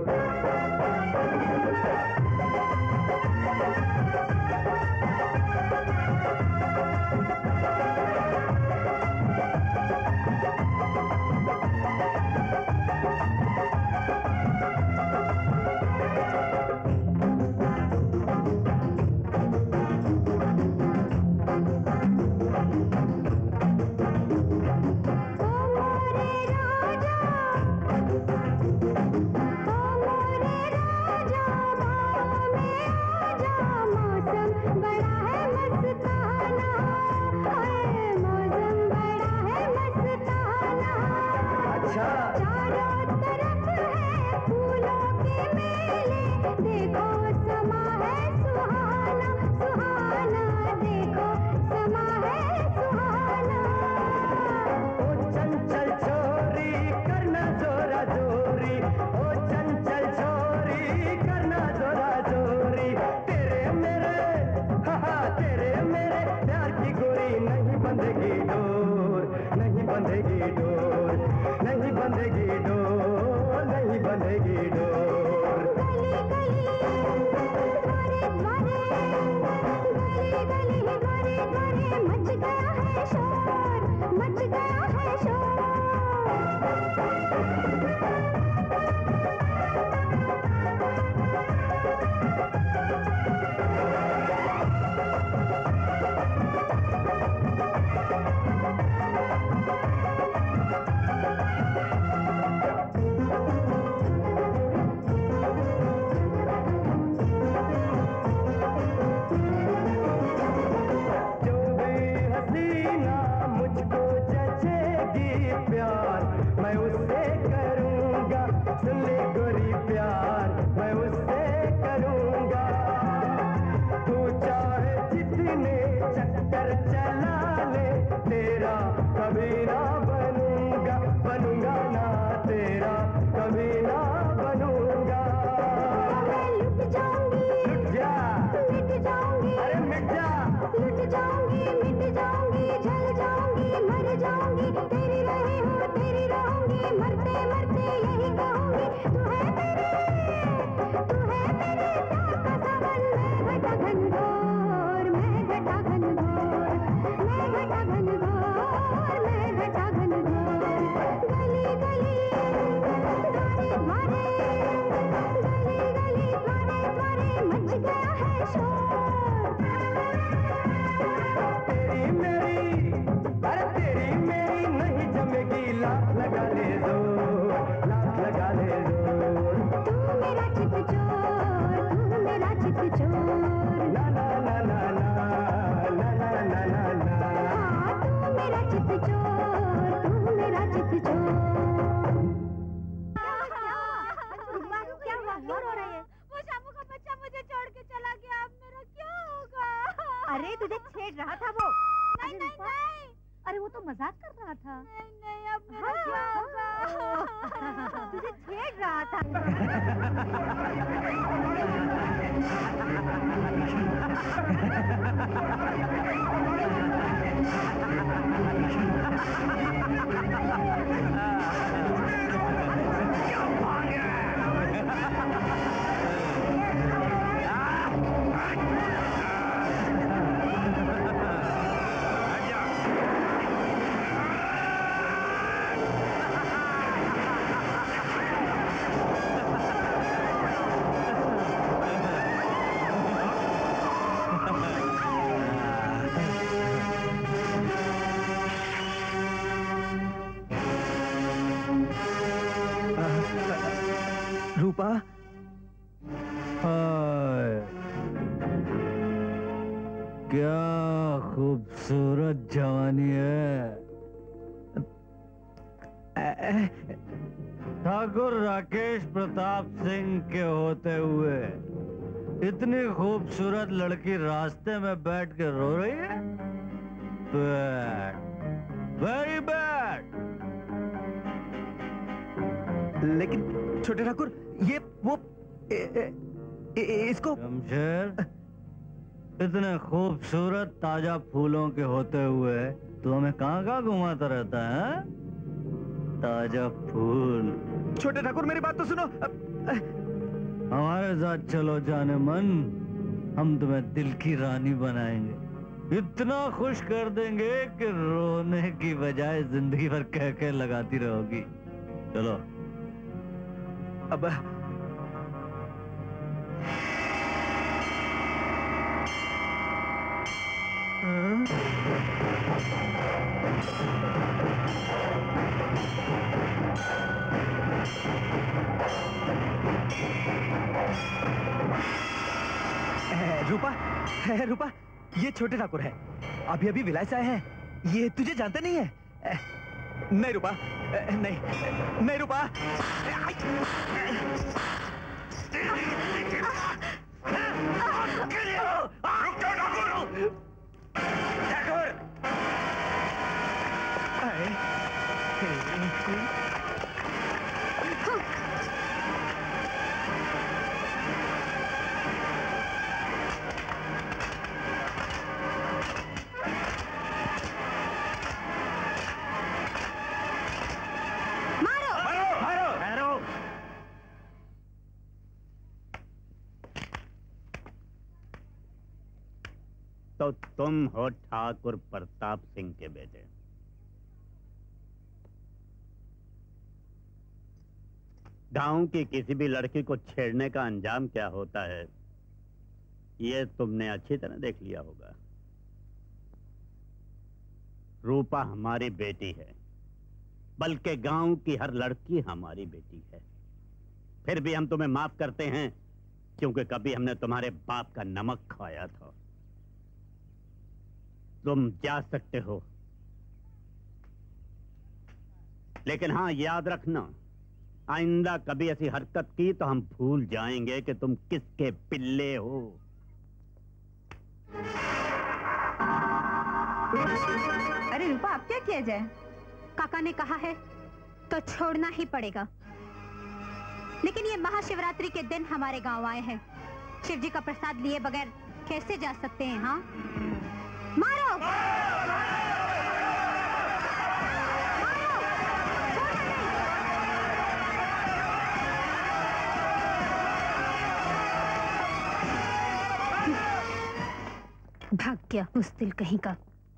अरे तुझे छेड़ रहा था वो। नहीं नहीं नहीं, अरे वो तो मजाक कर रहा था। नहीं नहीं, अब मेरा क्या होगा? तुझे छेड़ रहा था। रूपा, क्या खूबसूरत जवानी है। ठाकुर राकेश प्रताप सिंह के होते हुए इतनी खूबसूरत लड़की रास्ते में बैठ के रो रही है। Bad, very bad. लेकिन छोटे ठाकुर, ये वो इसको शमशेर, इतने खूबसूरत ताजा फूलों के होते हुए तू हमें कहाँ घुमाता रहता है? ताजा फूल। छोटे ठाकुर, मेरी बात तो सुनो। हमारे साथ चलो जाने मन, हम तुम्हें दिल की रानी बनाएंगे। इतना खुश कर देंगे कि रोने की बजाय जिंदगी भर कह के लगाती रहोगी। चलो। अब रूपा, ये छोटे ठाकुर है, अभी अभी विलायत से आए हैं। ये तुझे जानते नहीं है? नहीं रूपा, नहीं रूपा। तो तुम हो ठाकुर प्रताप सिंह के बेटे। गांव की किसी भी लड़की को छेड़ने का अंजाम क्या होता है, ये तुमने अच्छी तरह देख लिया होगा। रूपा हमारी बेटी है, बल्कि गांव की हर लड़की हमारी बेटी है। फिर भी हम तुम्हें माफ करते हैं, क्योंकि कभी हमने तुम्हारे बाप का नमक खाया था। तुम जा सकते हो, लेकिन हाँ याद रखना, आइंदा कभी ऐसी हरकत की तो हम भूल जाएंगे कि तुम किसके पिल्ले हो। अरे रूपा, अब क्या किया जाए? काका ने कहा है तो छोड़ना ही पड़ेगा। लेकिन ये महाशिवरात्रि के दिन हमारे गांव आए हैं, शिव जी का प्रसाद लिए बगैर कैसे जा सकते हैं? हाँ, मारो! भाग गया बुज़दिल कहीं का।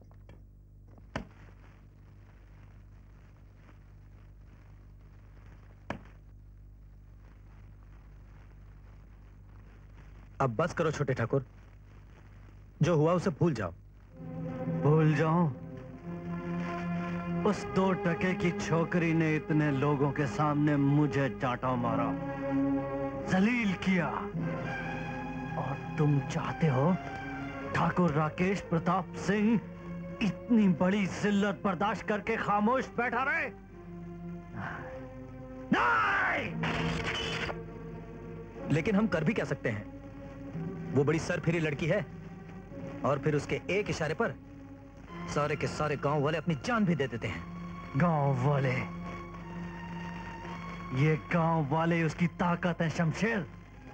अब बस करो छोटे ठाकुर, जो हुआ उसे भूल जाओ। भूल जाऊं? उस 2 टके की छोकरी ने इतने लोगों के सामने मुझे चाटा मारा, जलील किया, और तुम चाहते हो ठाकुर राकेश प्रताप सिंह इतनी बड़ी जिल्लत बर्दाश्त करके खामोश बैठा रहे? नहीं! लेकिन हम कर भी क्या सकते हैं? वो बड़ी सरफिरी लड़की है, और फिर उसके एक इशारे पर सारे के सारे गांव वाले अपनी जान भी दे देते हैं। गांव वाले, ये गांव वाले उसकी ताकत है शमशेर।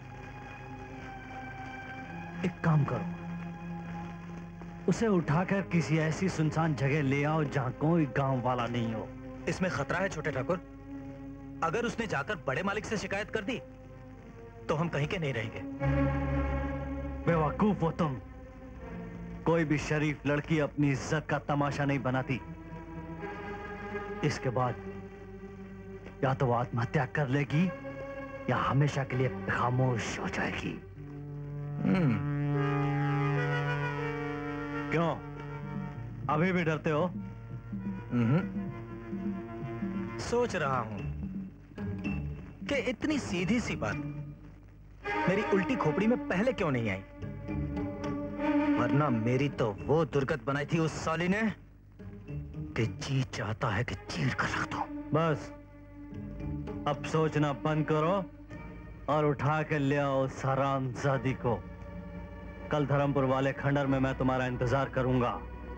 एक काम करो, उसे उठाकर किसी ऐसी सुनसान जगह ले आओ जहां कोई गांव वाला नहीं हो। इसमें खतरा है छोटे ठाकुर। अगर उसने जाकर बड़े मालिक से शिकायत कर दी तो हम कहीं के नहीं रहेंगे। बेवकूफ हो तुम। कोई भी शरीफ लड़की अपनी इज्जत का तमाशा नहीं बनाती। इसके बाद या तो वो आत्महत्या कर लेगी या हमेशा के लिए खामोश हो जाएगी। क्यों, अभी भी डरते हो? सोच रहा हूं कि इतनी सीधी सी बात मेरी उल्टी खोपड़ी में पहले क्यों नहीं आई, वरना मेरी तो वो दुर्गत बनाई थी उस साली ने कि जी चाहता है कि चीर कर रख दो। बस अब सोचना बंद करो और उठा के ले आओ उस हरामजादी को। कल धर्मपुर वाले खंडर में मैं तुम्हारा इंतजार करूंगा।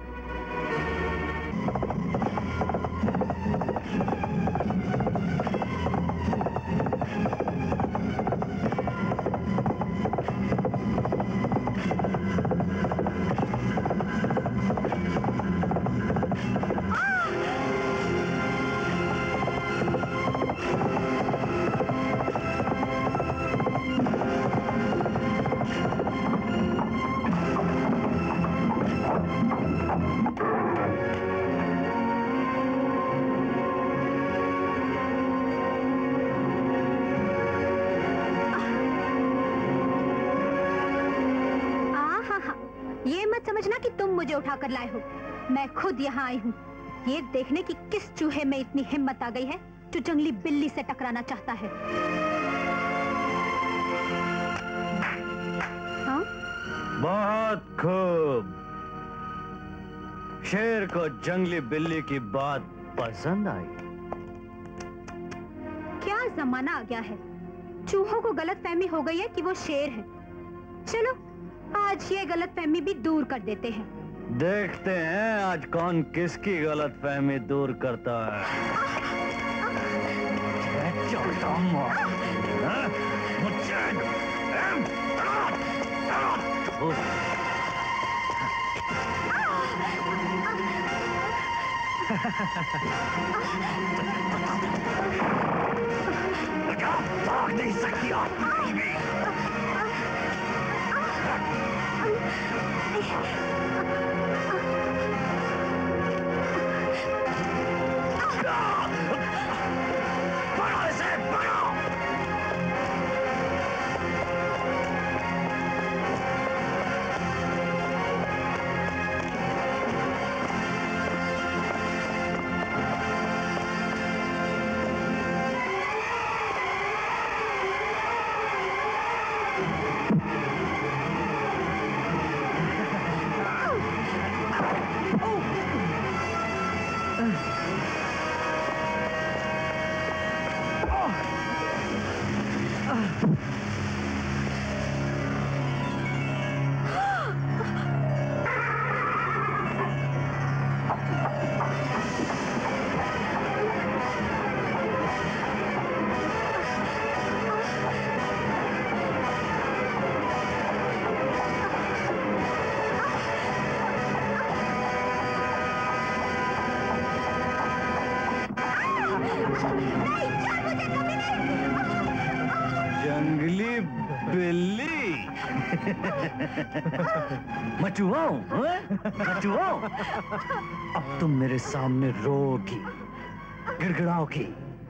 उठाकर लाए हो। मैं खुद यहाँ आई हूँ ये देखने की किस चूहे में इतनी हिम्मत आ गई है जो जंगली बिल्ली से टकराना चाहता है। हाँ? बहुत खूब। शेर को जंगली बिल्ली की बात पसंद आई। क्या जमाना आ गया है, चूहों को गलतफहमी हो गई है कि वो शेर है। चलो आज ये गलतफहमी भी दूर कर देते हैं। देखते हैं आज कौन किसकी गलतफहमी दूर करता है। भाग नहीं सकती आप। जंगली बिल्ली मचुआओ, मचुआओ। अब तुम मेरे सामने रोगी, गिड़गिड़ाओगी,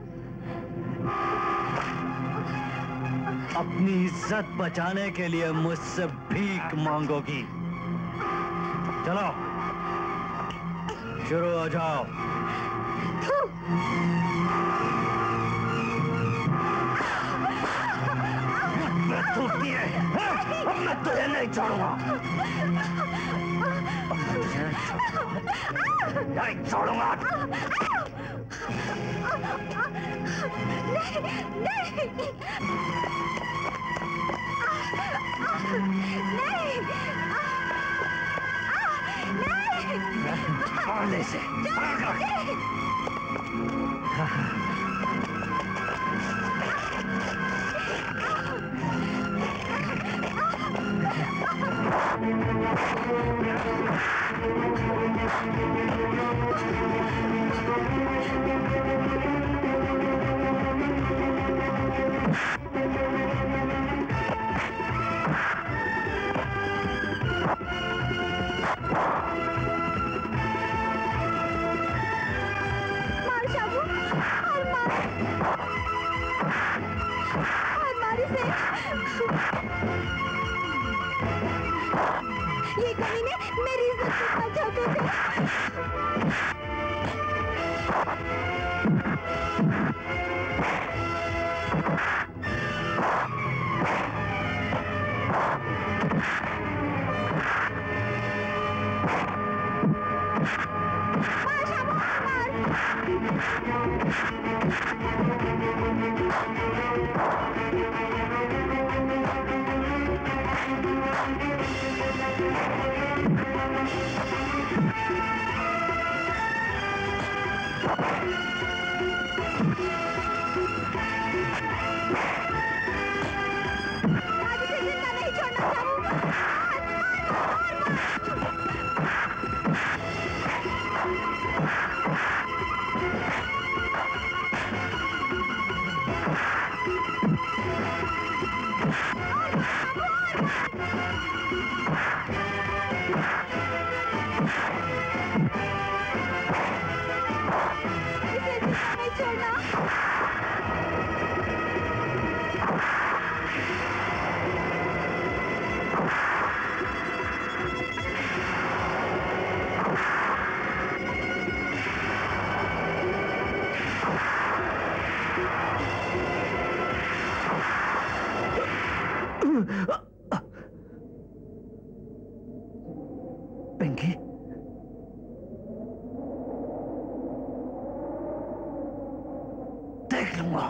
अपनी इज्जत बचाने के लिए मुझसे भीख मांगोगी। चलो शुरू हो जाओ। अब मैं तुझे नहीं छोड़ूंगा, नहीं छोड़ूंगा। पकड़ ले इसे, ये कमीने मेरी इज्जत को बचाते थे। पिंकी, देख लूंगा।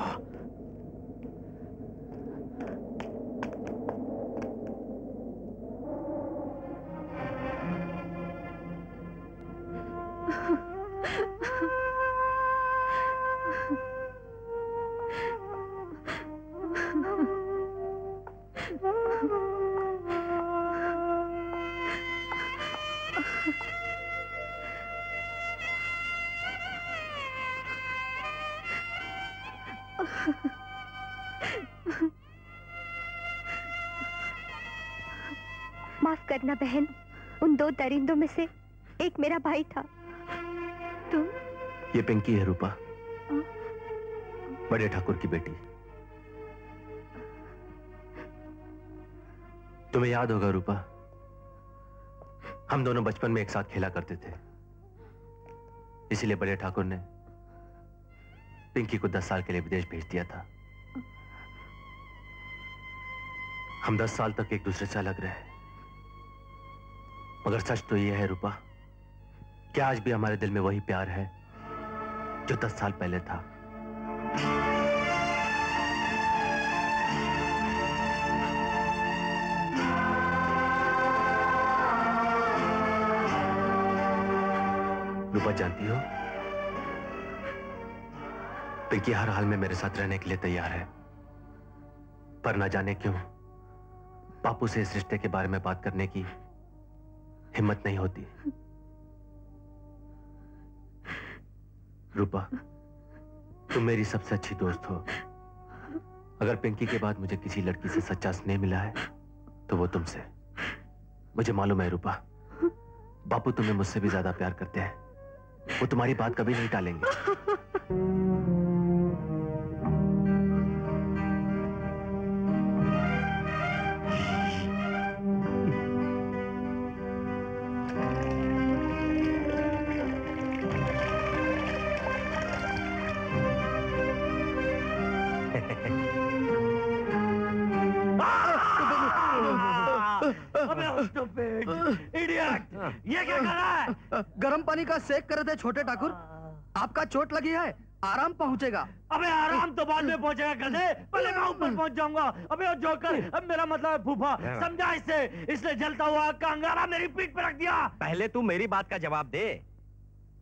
माफ करना बहन, उन दो दरिंदों में से एक मेरा भाई था। तुम? ये पिंकी है रूपा, बड़े ठाकुर की बेटी। तुम्हें याद होगा रूपा, हम दोनों बचपन में एक साथ खेला करते थे। इसीलिए बड़े ठाकुर ने पिंकी को 10 साल के लिए विदेश भेज दिया था। हम 10 साल तक एक दूसरे से अलग रहे, मगर सच तो यह है रूपा कि आज भी हमारे दिल में वही प्यार है जो 10 साल पहले था। रूपा, जानती हो पिंकी हर हाल में मेरे साथ रहने के लिए तैयार है, पर ना जाने क्यों बापू से इस रिश्ते के बारे में बात करने की हिम्मत नहीं होती। रूपा, तुम मेरी सबसे अच्छी दोस्त हो। अगर पिंकी के बाद मुझे किसी लड़की से सच्चा स्नेह मिला है तो वो तुमसे। मुझे मालूम है रूपा, बापू तुम्हें मुझसे भी ज्यादा प्यार करते हैं। वो तुम्हारी बात कभी नहीं टालेंगे। इडियट! ये क्या कर रहा है? गर्म पानी का सेक कर रहे थे छोटे ठाकुर। आपका चोट लगी है, आराम पहुंचेगा। अबे आराम तो बाद में पहुंचेगा, गधे। पहले मैं ऊपर पहुंच जाऊंगा। अबे वो जोकर, अब मेरा मतलब है फूफा, समझा इसे? इसने जलता हुआ आग का अंगारा मेरी पीठ पे रख दिया। पहले तू मेरी बात का जवाब दे।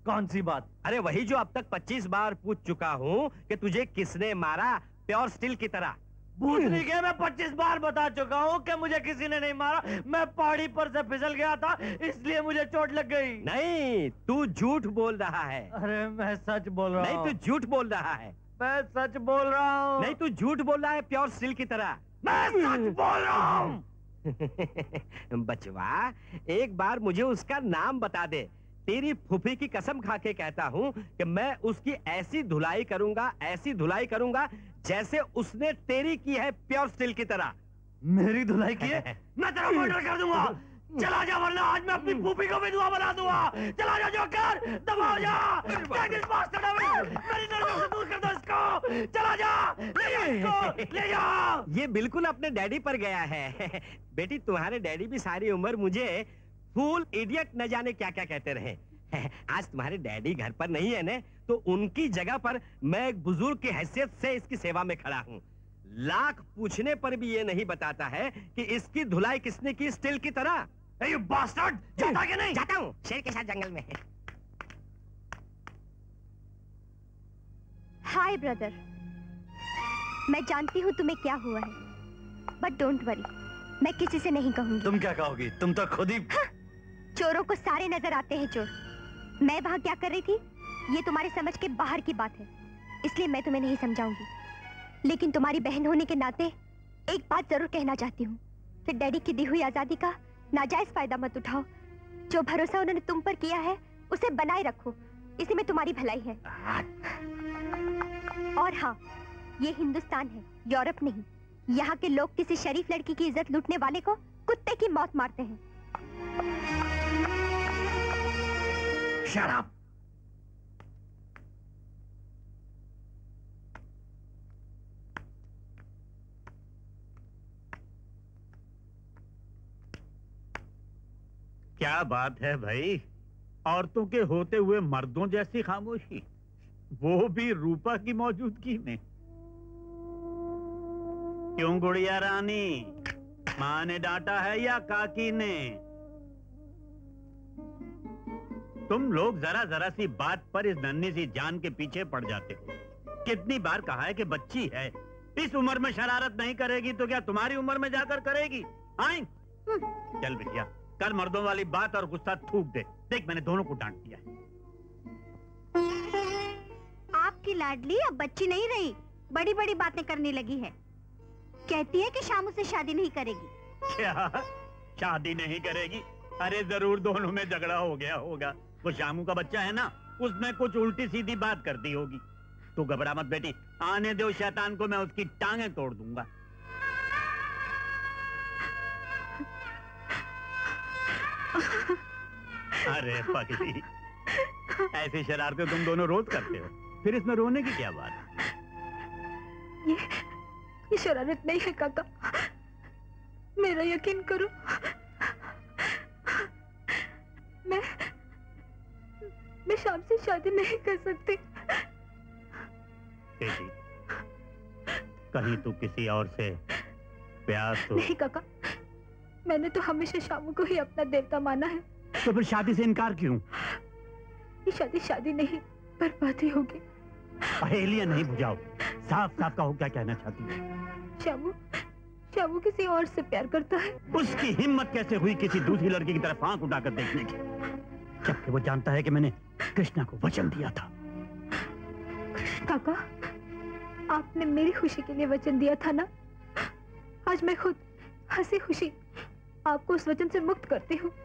कौन सी बात? अरे वही जो अब तक 25 बार पूछ चुका हूँ कि तुझे किसने मारा, प्योर स्टील की तरह। भूतनी के मैं 25 बार बता चुका हूँ कि मुझे किसी ने नहीं मारा। मैं पहाड़ी पर से फिसल गया था, इसलिए मुझे चोट लग गई। नहीं, तू झूठ बोल रहा है। अरे मैं सच बोल रहा हूँ। नहीं, तू झूठ बोल रहा है। मैं सच बोल रहा हूँ। नहीं, तू झूठ बोल रहा है, प्योर स्टील की तरह। मैं सच बोल रहा हूँ। बचवा, एक बार मुझे उसका नाम बता दे। तेरी फूफी की कसम खा के कहता हूँ कि मैं उसकी ऐसी धुलाई करूंगा, ऐसी धुलाई करूंगा जैसे उसने तेरी की है, प्योर स्टील की तरह। मेरी धुलाई की है? मैं तेरा मर्डर कर दूंगा। चला जा, वरना आज मैं अपनी फूफी को विधवा बना दूंगा। चला जा जोकर, दबाओ जा। मेरी नजरों से दूर कर दो इसको। चला जा, ले जा इसको, ले जा। ये बिल्कुल अपने डैडी पर गया है। बेटी, तुम्हारे डैडी भी सारी उम्र मुझे फूल, इडियट न जाने क्या क्या कहते रहे। आज तुम्हारे डैडी घर पर नहीं है ने, तो उनकी जगह पर मैं एक बुजुर्ग की हैसियत से इसकी सेवा में खड़ा हूँ। लाख पूछने पर भी ये नहीं बताता है कि इसकी धुलाई किसने की, स्टील की तरह। You bastard! जाता कि नहीं? जाता हूँ, शेर के साथ जंगल में। हाय ब्रदर, मैं जानती हूँ तुम्हें क्या हुआ है, बट डोंट वरी, मैं किसी से नहीं कहूंगी। तुम क्या कहोगी? तुम तो खुद ही। चोरों को सारे नजर आते हैं चोर। मैं वहां क्या कर रही थी ये तुम्हारे समझ के बाहर की बात है, इसलिए मैं तुम्हें नहीं समझाऊंगी। लेकिन तुम्हारी बहन होने के नाते एक बात जरूर कहना चाहती हूँ कि डैडी की दी हुई आजादी का नाजायज फायदा मत उठाओ। जो भरोसा उन्होंने तुम पर किया है उसे बनाए रखो, इसी में तुम्हारी भलाई है। और हाँ, ये हिंदुस्तान है, यूरोप नहीं। यहाँ के लोग किसी शरीफ लड़की की इज्जत लूटने वाले को कुत्ते की मौत मारते हैं। Shut up! क्या बात है भाई, औरतों के होते हुए मर्दों जैसी खामोशी, वो भी रूपा की मौजूदगी में। क्यों गुड़िया रानी, माँ ने डांटा है या काकी ने? तुम लोग जरा जरा सी बात पर इस नन्ही सी जान के पीछे पड़ जाते हो। कितनी बार कहा है कि बच्ची है, इस उम्र में शरारत नहीं करेगी तो क्या तुम्हारी उम्र में जाकर करेगी? आई चल बिटिया, कर मर्दों वाली बात और गुस्सा थूक दे। देख, मैंने दोनों को डांट दिया है। आपकी लाडली अब बच्ची नहीं रही, बड़ी बड़ी बातें करने लगी है। कहती है कि श्यामू से शादी नहीं करेगी। क्या शादी नहीं करेगी? अरे जरूर दोनों में झगड़ा हो गया होगा। वो श्यामू का बच्चा है ना, उसने कुछ उल्टी सीधी बात कर दी होगी। तू घबरा मत बेटी, आने दो शैतान को, मैं उसकी टांगें तोड़ दूंगा। अरे पगली, ऐसी शरारतें तुम दोनों रोज करते हो, फिर इसमें रोने की क्या बात? ये शरारत नहीं है काका, मेरा यकीन करो। मैं शाम से शादी नहीं कर सकती। बेटी, कहीं तू किसी और से प्यार तो नहीं काका, मैंने तो हमेशा शामू को ही अपना देवता माना है। तो फिर शादी से इनकार क्यों? ये शादी नहीं, बर्बादी होगी। पहेलियां नहीं बुझाओ, साफ साफ कहो क्या कहना चाहती है। श्यामू किसी और से प्यार करता है। उसकी हिम्मत कैसे हुई किसी दूसरी लड़की की तरफ आंख उठाकर देखने की, जबकि वो जानता है कि मैंने कृष्णा को वचन दिया था। काका, आपने मेरी खुशी के लिए वचन दिया था ना। आज मैं खुद हंसी खुशी आपको उस वचन से मुक्त करती हूँ।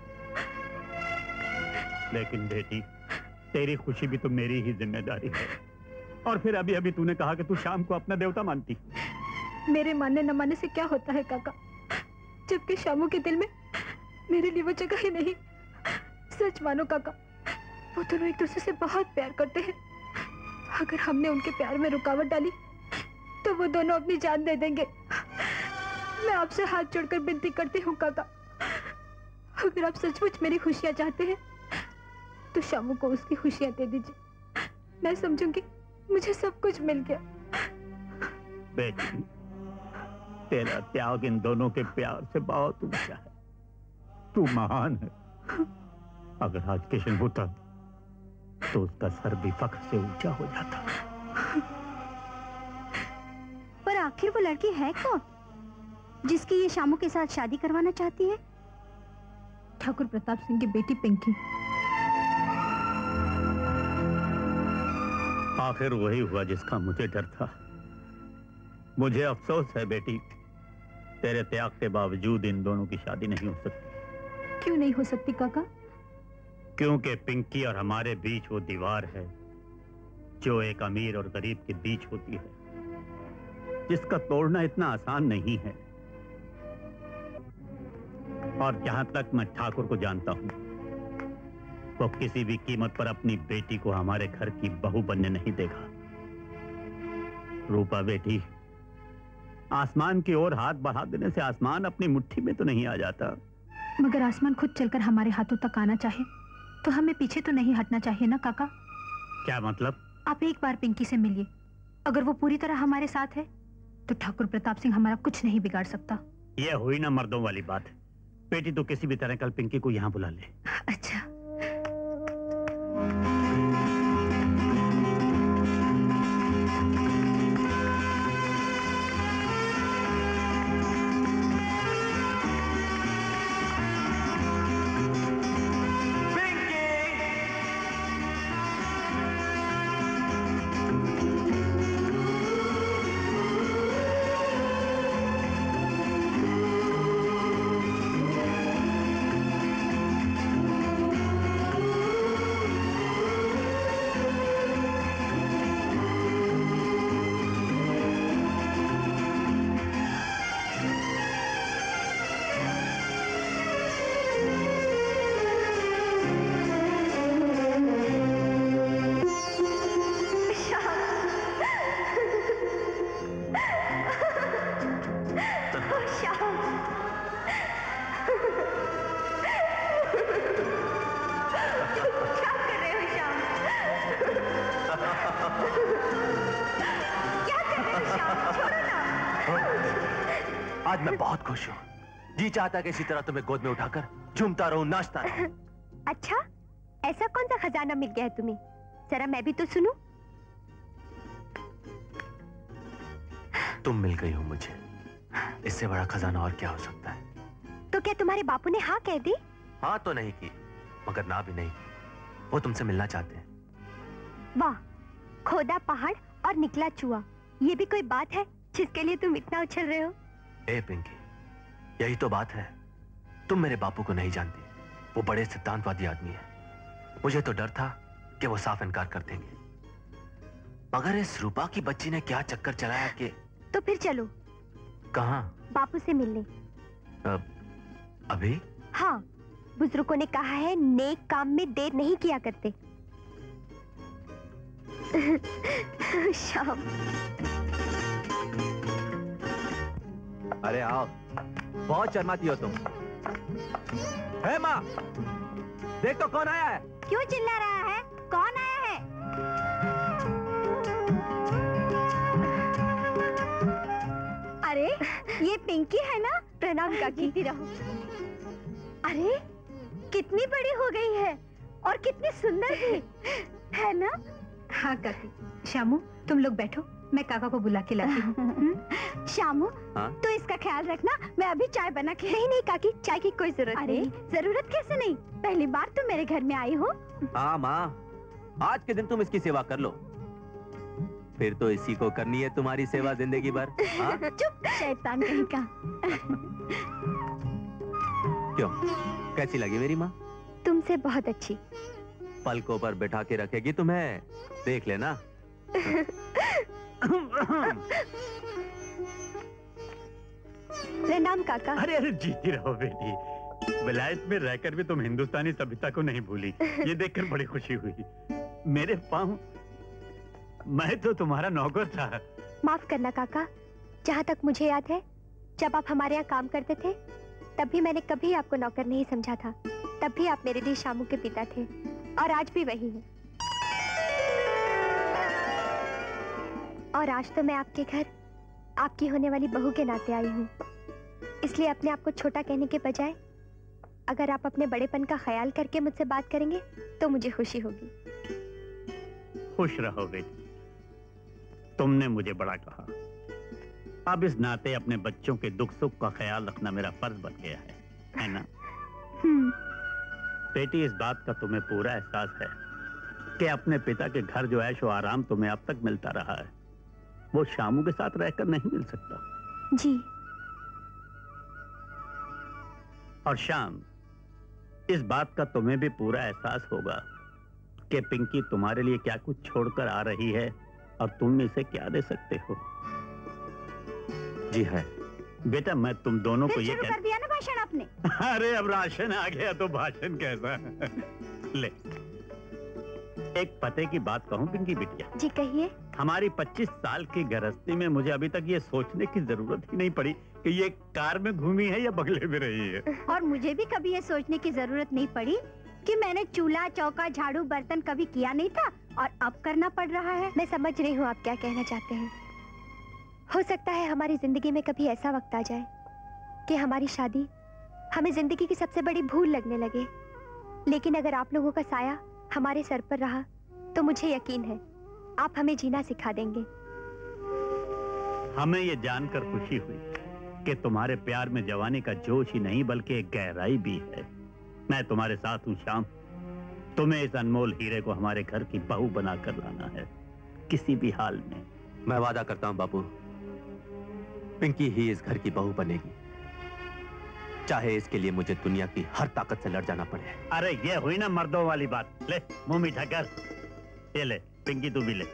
लेकिन बेटी, तेरी खुशी भी तो मेरी ही जिम्मेदारी है। और फिर अभी अभी तूने कहा कि तू शाम को अपना देवता मानती। मेरे मानने न मानने से क्या होता है काका, जबकि श्यामू के दिल में मेरे लिए वो जगह ही नहीं। सच मानो काका, वो दोनों एक दूसरे से बहुत प्यार करते हैं। अगर हमने उनके प्यार में रुकावट डाली तो वो दोनों अपनी जान दे देंगे। मैं आपसे हाथ जोड़कर विनती करती हूँ काका, अगर आप सचमुच मेरी खुशियाँ चाहते हैं तो श्यामू को उसकी खुशियाँ दे दीजिए। मैं समझूंगी मुझे सब कुछ मिल गया। बेटी, तेरा त्याग इन दोनों के प्यार से बहुत ऊंचा है। तू महान है। अगर आज किशन होता तो उसका सर भी फख्र से ऊंचा हो जाता। पर आखिर वो लड़की है कौन जिसकी ये श्यामू के साथ शादी करवाना चाहती है? ठाकुर प्रताप सिंह की बेटी पिंकी। आखिर वही हुआ जिसका मुझे डर था। मुझे अफसोस है बेटी, तेरे त्याग के बावजूद इन दोनों की शादी नहीं हो सकती। क्यों नहीं हो सकती काका? क्योंकि पिंकी और हमारे बीच वो दीवार है जो एक अमीर और गरीब के बीच होती है, जिसका तोड़ना इतना आसान नहीं है। और जहां तक मैं ठाकुर को जानता हूं, वो किसी भी कीमत पर अपनी बेटी को हमारे घर की बहू बनने नहीं देगा। रूपा बेटी, आसमान की ओर हाथ बढ़ा देने से आसमान अपनी मुट्ठी में तो नहीं आ जाता। मगर आसमान खुद चलकर हमारे हाथों तक आना चाहे तो हमें पीछे तो नहीं हटना चाहिए ना काका? क्या मतलब? आप एक बार पिंकी से मिलिए। अगर वो पूरी तरह हमारे साथ है तो ठाकुर प्रताप सिंह हमारा कुछ नहीं बिगाड़ सकता। यह हुई ना मर्दों वाली बात। बेटी तो किसी भी तरह कल पिंकी को यहाँ बुला ले। अच्छा। आज मैं बहुत खुश हूँ। जी चाहता है कि इसी तरह तुम्हें गोद में उठाकर झूमता रहूं, नाचता रहूं। अच्छा, ऐसा कौन सा खजाना मिल गया है तुम्हें? जरा मैं भी तो सुनूं। तुम मिल गई हो मुझे, इससे बड़ा खजाना और क्या हो सकता है? तो क्या तुम्हारे बापू ने हाँ कह दी? हाँ तो नहीं की, मगर ना भी नहीं की। वो तुमसे मिलना चाहते हैं। वाह, खोदा पहाड़ और निकला चूहा, ये भी कोई बात है जिसके लिए तुम इतना उछल रहे हो? ए पिंकी, यही तो बात है। तुम मेरे बापू को नहीं जानती, वो बड़े सिद्धांतवादी आदमी है। मुझे तो डर था कि वो साफ इनकार कर देंगे, मगर इस रूपा की बच्ची ने क्या चक्कर चलाया कि... तो फिर चलो। कहाँ? बापू से मिलने। अभी? हाँ, बुजुर्गों ने कहा है नेक काम में देर नहीं किया करते। श्याम। अरे आओ, बहुत शर्माती हो तुम। है माँ, देख तो कौन आया है। क्यों चिल्ला रहा है? कौन आया है? अरे ये पिंकी है ना? प्रणाम काकी। रहो। अरे कितनी बड़ी हो गई है और कितनी सुंदर भी है ना? हाँ काकी। श्यामू, तुम लोग बैठो, मैं काका को बुला के लाती हूँ। श्यामू, तो इसका ख्याल रखना, मैं अभी चाय बना के... नहीं काकी, चाय की कोई जरूरत नहीं। जरूरत कैसे नहीं? पहली बार तुम मेरे घर में आई हो। हाँ माँ, आज के दिन तुम इसकी सेवा कर लो, फिर तो इसी को करनी है तुम्हारी सेवा जिंदगी भर। चुप, शैतान कहीं का। क्यों, कैसी लगी मेरी माँ? तुमसे बहुत अच्छी। पलकों पर बैठा के रखेगी तुम्हें, देख लेना। प्रणाम काका। अरे अरे जीती रहो बेटी, विलायत में रहकर भी तुम हिंदुस्तानी सभ्यता को नहीं भूली, ये देखकर बड़ी खुशी हुई। मेरे पाँव, मैं तो तुम्हारा नौकर था। माफ करना काका, जहाँ तक मुझे याद है, जब आप हमारे यहाँ काम करते थे तब भी मैंने कभी आपको नौकर नहीं समझा था। तब भी आप मेरे लिए श्यामू के पिता थे और आज भी वही है। और आज तो मैं आपके घर आपकी होने वाली बहू के नाते आई हूँ, इसलिए अपने आप को छोटा कहने के बजाय अगर आप अपने बड़ेपन का ख्याल करके मुझसे बात करेंगे तो मुझे खुशी होगी। खुश रहो बेटी। तुमने मुझे बड़ा कहा, अब इस नाते अपने बच्चों के दुख सुख का ख्याल रखना मेरा फर्ज बन गया है ना? बेटी, इस बात का तुम्हें पूरा एहसास है कि अपने पिता के घर जो ऐशो आराम तुम्हें अब तक मिलता रहा है, वो श्यामू के साथ रहकर नहीं मिल सकता। जी। और श्याम, इस बात का तुम्हें भी पूरा एहसास होगा कि पिंकी तुम्हारे लिए क्या कुछ छोड़कर आ रही है और तुम इसे क्या दे सकते हो। जी है बेटा, मैं तुम दोनों को ये कर दिया ना भाषण आपने। अरे अब राशन आ गया तो भाषण कैसा? ले, एक पते की बात कहूं पिंकी बिटिया? जी कहिए। हमारी 25 साल की गृहस्थी में मुझे अभी तक ये सोचने की जरूरत ही नहीं पड़ी कि ये कार में घूमी है या बंगले में रही है। और मुझे भी कभी ये सोचने की जरूरत नहीं पड़ी कि मैंने चूल्हा चौका झाड़ू बर्तन कभी किया नहीं था और अब करना पड़ रहा है। मैं समझ रही हूँ आप क्या कहना चाहते हैं। हो सकता है हमारी जिंदगी में कभी ऐसा वक्त आ जाए कि हमारी शादी हमें जिंदगी की सबसे बड़ी भूल लगने लगे, लेकिन अगर आप लोगों का साया हमारे सर पर रहा तो मुझे यकीन है आप हमें जीना सिखा देंगे। हमें ये जानकर खुशी हुई कि तुम्हारे प्यार में जवानी का जोश ही नहीं बल्कि एक गहराई भी है। मैं तुम्हारे साथ हूँ श्याम। तुम्हें इस अनमोल हीरे को हमारे घर की बहू बनाकर लाना है, किसी भी हाल में। मैं वादा करता हूँ बाबू, पिंकी ही इस घर की बहू बनेगी, चाहे इसके लिए मुझे दुनिया की हर ताकत से लड़ जाना पड़े। अरे ये हुई ना मर्दों वाली बात। ले मुंह मीठा कर। ये ले पिंकी, तू भी ले।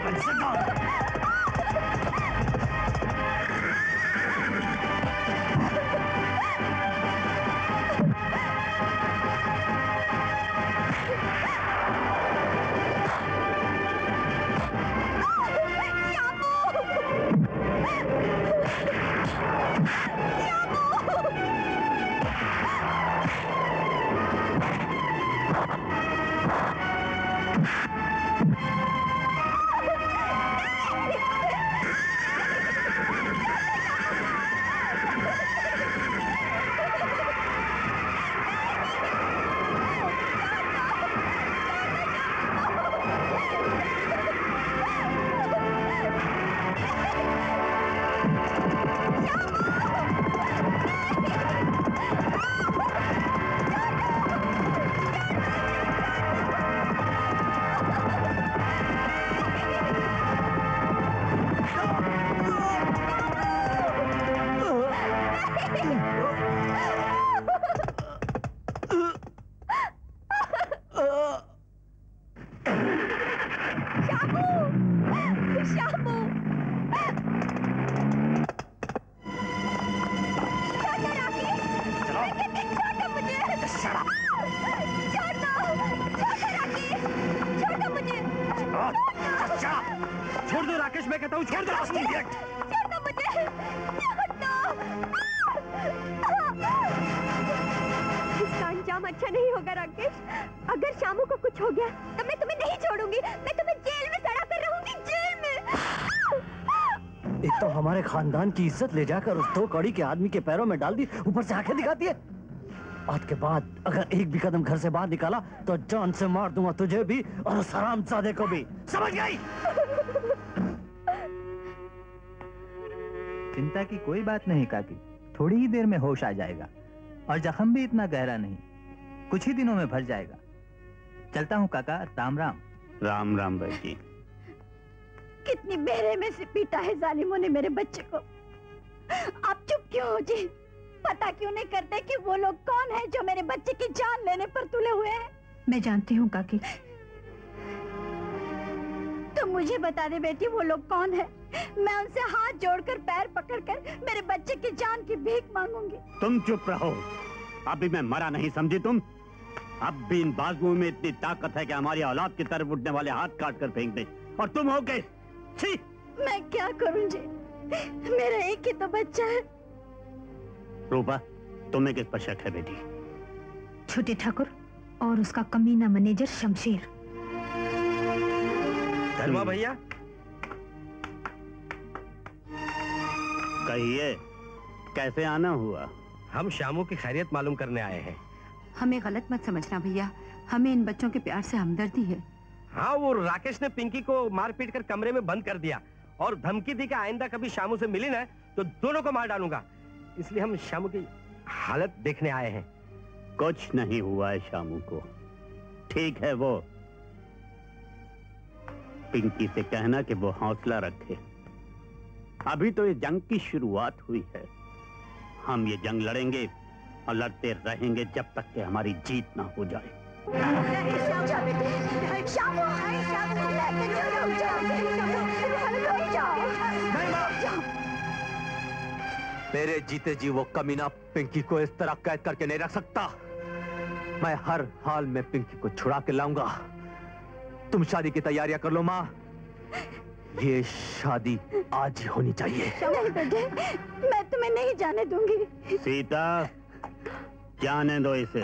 छोड़ दो राकेश, मैं कहता हूँ छोड़ दो। इसका अंजाम अच्छा नहीं होगा राकेश। अगर श्यामू को कुछ हो गया तो मैं तुम्हें नहीं छोड़ूंगी। मैं तुम्हें जेल में सड़ा कर रहूंगी, जेल में। एक तो हमारे खानदान की इज्जत ले जाकर उस 2 कौड़ी के आदमी के पैरों में डाल दी, ऊपर से आंखें दिखाती है। आज के बाद अगर एक भी कदम घर से बाहर निकाला तो जान से मार दूंगा तुझे भी और उस हरामजादे को भी, समझ गई? चिंता की कोई बात नहीं काकी, थोड़ी ही देर में होश आ जाएगा और जख्म भी इतना गहरा नहीं, कुछ ही दिनों में भर जाएगा। चलता हूँ काका, राम राम। राम राम भाई जी। कितनी बेरे में से पीटा है जालिमों ने मेरे बच्चे को। आप चुप क्यों हो जी? पता क्यों नहीं करते कि वो लोग कौन है जो मेरे बच्चे की जान लेने पर तुले हुए हैं? मैं जानती हूँ काकी। तो मुझे बता दे बेटी, वो लोग कौन है? मैं उनसे हाथ जोड़कर पैर पकड़कर मेरे बच्चे की जान की भीख मांगूंगी। तुम चुप रहो, अभी मैं मरा नहीं समझी तुम? अब भी इन बाजुओं में इतनी ताकत है कि हमारी औलाद की तरफ उठने वाले हाथ काट कर फेंक दे, और तुम हो गए। मैं क्या करूं जी, मेरा एक ही तो बच्चा है। रूपा, तुम्हें किस पर शक है बेटी? छोटे ठाकुर और उसका कमीना मैनेजर शमशेर। धर्मा भैया, कहिए कैसे आना हुआ? हम श्यामू की खैरियत मालूम करने आए हैं। हमें गलत मत समझना भैया, हमें इन बच्चों के प्यार से हमदर्दी है। हाँ, वो राकेश ने पिंकी को मार पीट कर कमरे में बंद कर दिया और धमकी दी कि आइंदा कभी श्यामू से मिली ना तो दोनों को मार डालूंगा। इसलिए हम श्यामू की हालत देखने आए हैं। कुछ नहीं हुआ है श्यामू को, ठीक है। वो पिंकी से कहना कि वो हौसला रखे। अभी तो ये जंग की शुरुआत हुई है। हम ये जंग लड़ेंगे और लड़ते रहेंगे जब तक कि हमारी जीत ना हो जाए। मेरे जीते जी वो कमीना पिंकी को इस तरह कैद करके नहीं रख सकता। मैं हर हाल में पिंकी को छुड़ा के लाऊंगा। तुम शादी की तैयारियां कर लो माँ, ये शादी आज ही होनी चाहिए। नहीं बेटे, मैं तुम्हें नहीं जाने दूंगी। सीता, जाने दो इसे।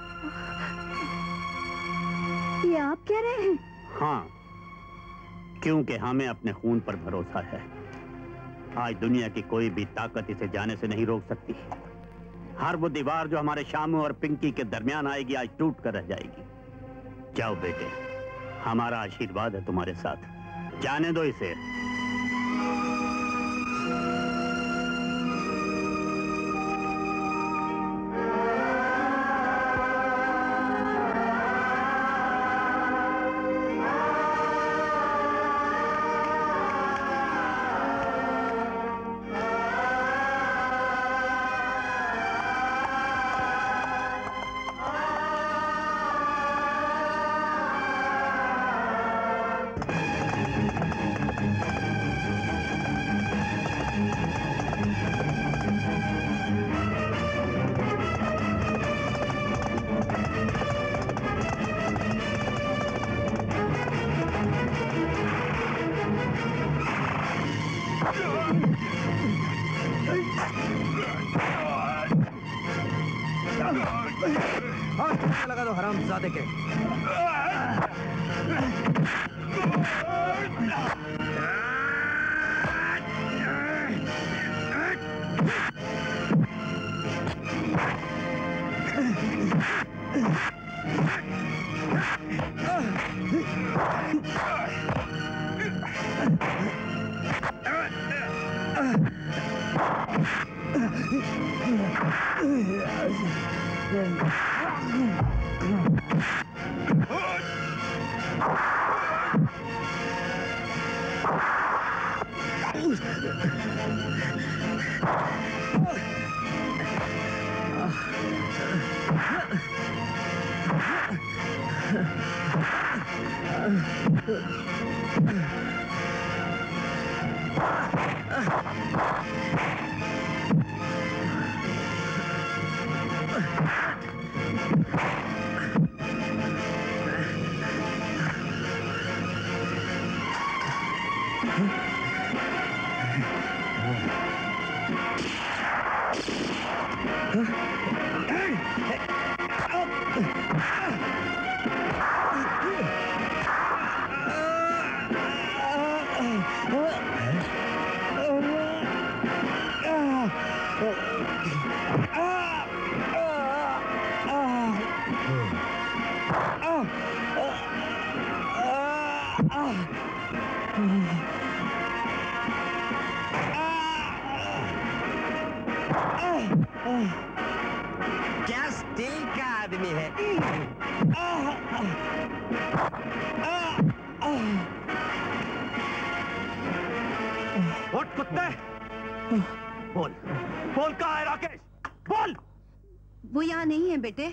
ये आप कह रहे हैं? हाँ, क्योंकि हमें अपने खून पर भरोसा है। आज दुनिया की कोई भी ताकत इसे जाने से नहीं रोक सकती। हर वो दीवार जो हमारे श्यामू और पिंकी के दरमियान आएगी आज टूट कर रह जाएगी। जाओ बेटे, हमारा आशीर्वाद है तुम्हारे साथ। जाने दो इसे। हाथ लगा दो हरामजादे के। क्या स्टील का आदमी है। उठ कुत्ते, बोल बोल कहाँ है राकेश, बोल। वो यहाँ नहीं है बेटे।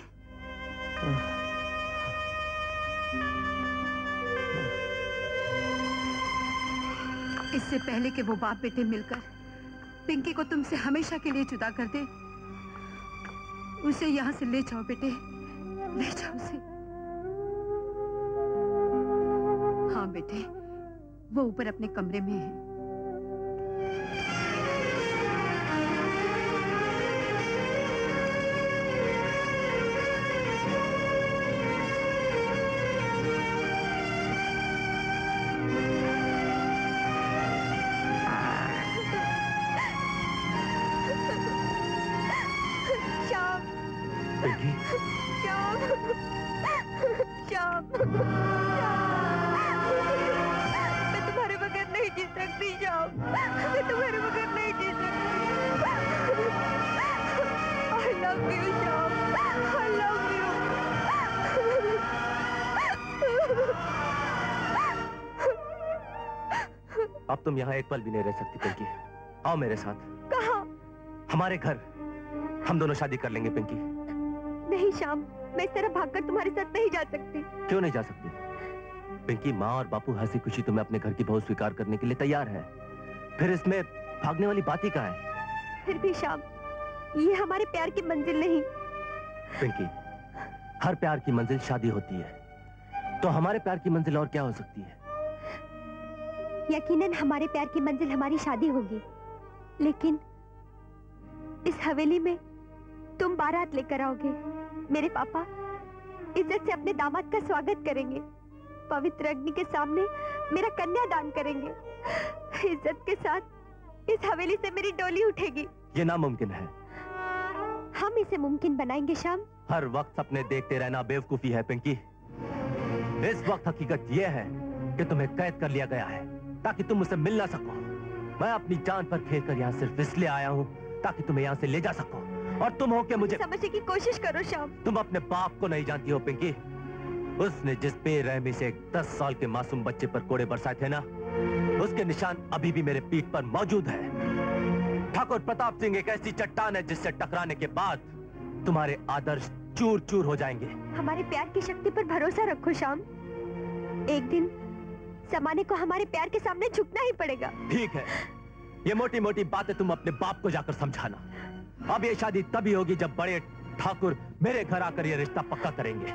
इससे पहले कि वो बाप बेटे मिलकर पिंकी को तुमसे हमेशा के लिए जुदा कर दे, उसे यहाँ से ले जाओ बेटे, ले जाओ उसे। हाँ बेटे, वो ऊपर अपने कमरे में है। मैं तुम्हारे बगैर नहीं जी सकती श्याम, मैं तुम्हारे बगैर नहीं जी सकती। I love you Shyam, I love you। अब तुम यहाँ एक पल भी नहीं रह सकती पिंकी, आओ मेरे साथ। कहाँ? हमारे घर, हम दोनों शादी कर लेंगे पिंकी। नहीं श्याम, मैं इस तरह भागकर तुम्हारे साथ नहीं जा सकती। क्यों नहीं जा सकती पिंकी? माँ और बापू हंसी खुशी तुम्हें अपने घर की बहू स्वीकार करने के लिए तैयार है, फिर इसमें भागने वाली बात ही कहाँ है? फिर भी श्याम, ये हमारे प्यार की मंजिल नहीं। पिंकी, हर प्यार की मंजिल शादी होती है, तो हमारे प्यार की मंजिल और क्या हो सकती है? यकीनन हमारे प्यार की मंजिल हमारी शादी होगी, लेकिन इस हवेली में तुम बारात लेकर आओगे, मेरे पापा इज्जत से अपने दामाद का स्वागत करेंगे, पवित्र अग्नि के सामने मेरा कन्यादान करेंगे, इज्जत के साथ इस हवेली से मेरी डोली उठेगी। ये नामुमकिन है। हम इसे मुमकिन बनाएंगे श्याम। हर वक्त सपने देखते रहना बेवकूफी है पिंकी। इस वक्त हकीकत यह है कि तुम्हें कैद कर लिया गया है ताकि तुम मुझसे मिल ना सको। मैं अपनी जान पर खेल कर यहाँ सिर्फ इसलिए आया हूँ ताकि तुम्हें यहाँ से ले जा सको, और तुम हो के मुझे समझने की कोशिश करो श्याम। तुम अपने बाप को नहीं जानती हो पिंकी। उसने जिस बेरहमी से एक 10 साल के मासूम बच्चे पर कोड़े बरसाए थे ना, उसके निशान अभी भी मेरे पीठ पर मौजूद है। ठाकुर प्रताप सिंह एक ऐसी चट्टान है जिससे टकराने के बाद तुम्हारे आदर्श चूर चूर हो जाएंगे। हमारे प्यार की शक्ति पर भरोसा रखो श्याम, एक दिन जमाने को हमारे प्यार के सामने झुकना ही पड़ेगा। ठीक है, ये मोटी मोटी बातें तुम अपने बाप को जाकर समझाना। अब ये शादी तभी होगी जब बड़े ठाकुर मेरे घर आकर ये रिश्ता पक्का करेंगे।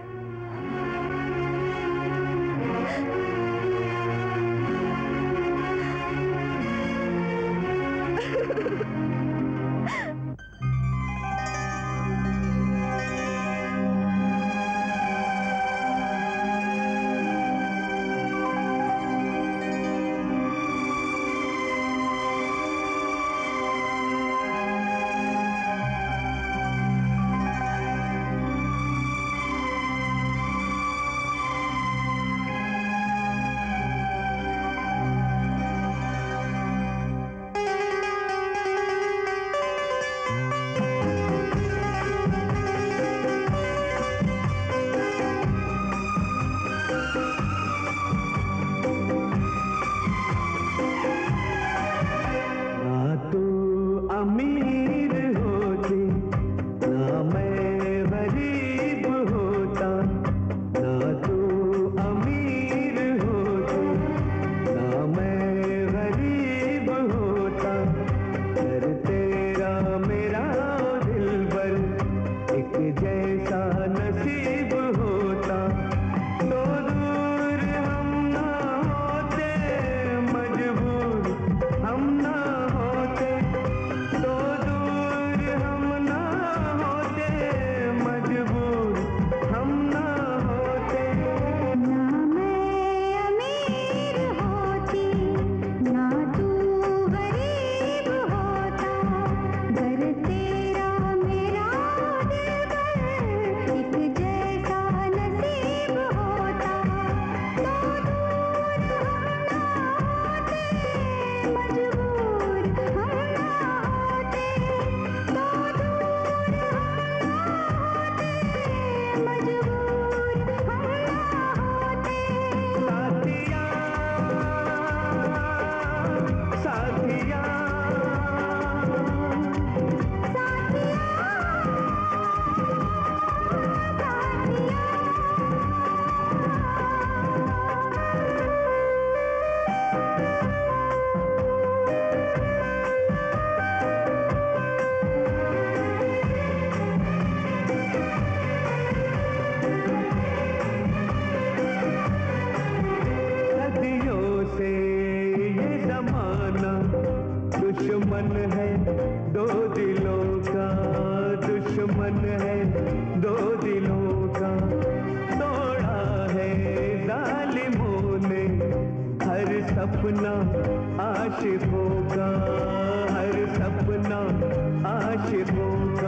दुश्मन है दो दिलों का, दुश्मन है दो दिलों का। तोड़ा है जालिमों ने हर सपना आशिकों का, हर सपना आशिकों का।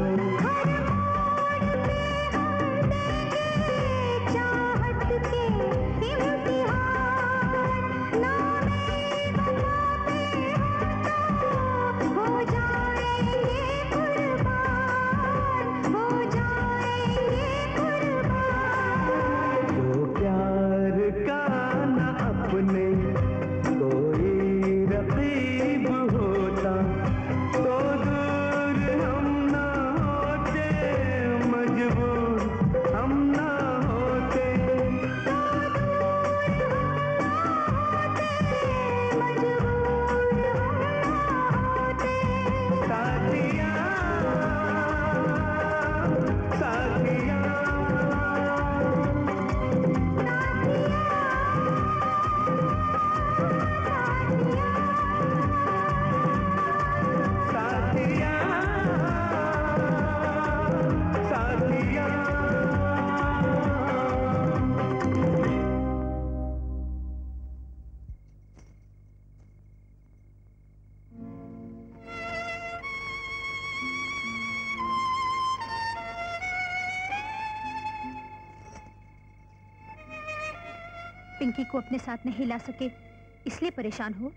पिंकी को अपने साथ नहीं ला सके इसलिए परेशान हो?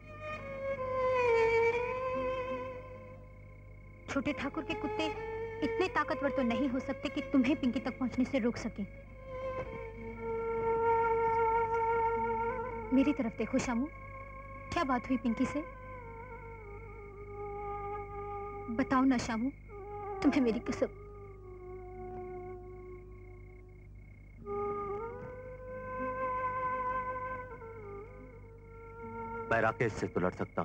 छोटे ठाकुर के कुत्ते इतने ताकतवर तो नहीं हो सकते कि तुम्हें पिंकी तक पहुंचने से रोक सकें। मेरी तरफ देखो श्यामू, क्या बात हुई पिंकी से? बताओ ना श्यामू, तुम्हें मेरी कसम। मैं राकेश से तो लड़ सकता हूं,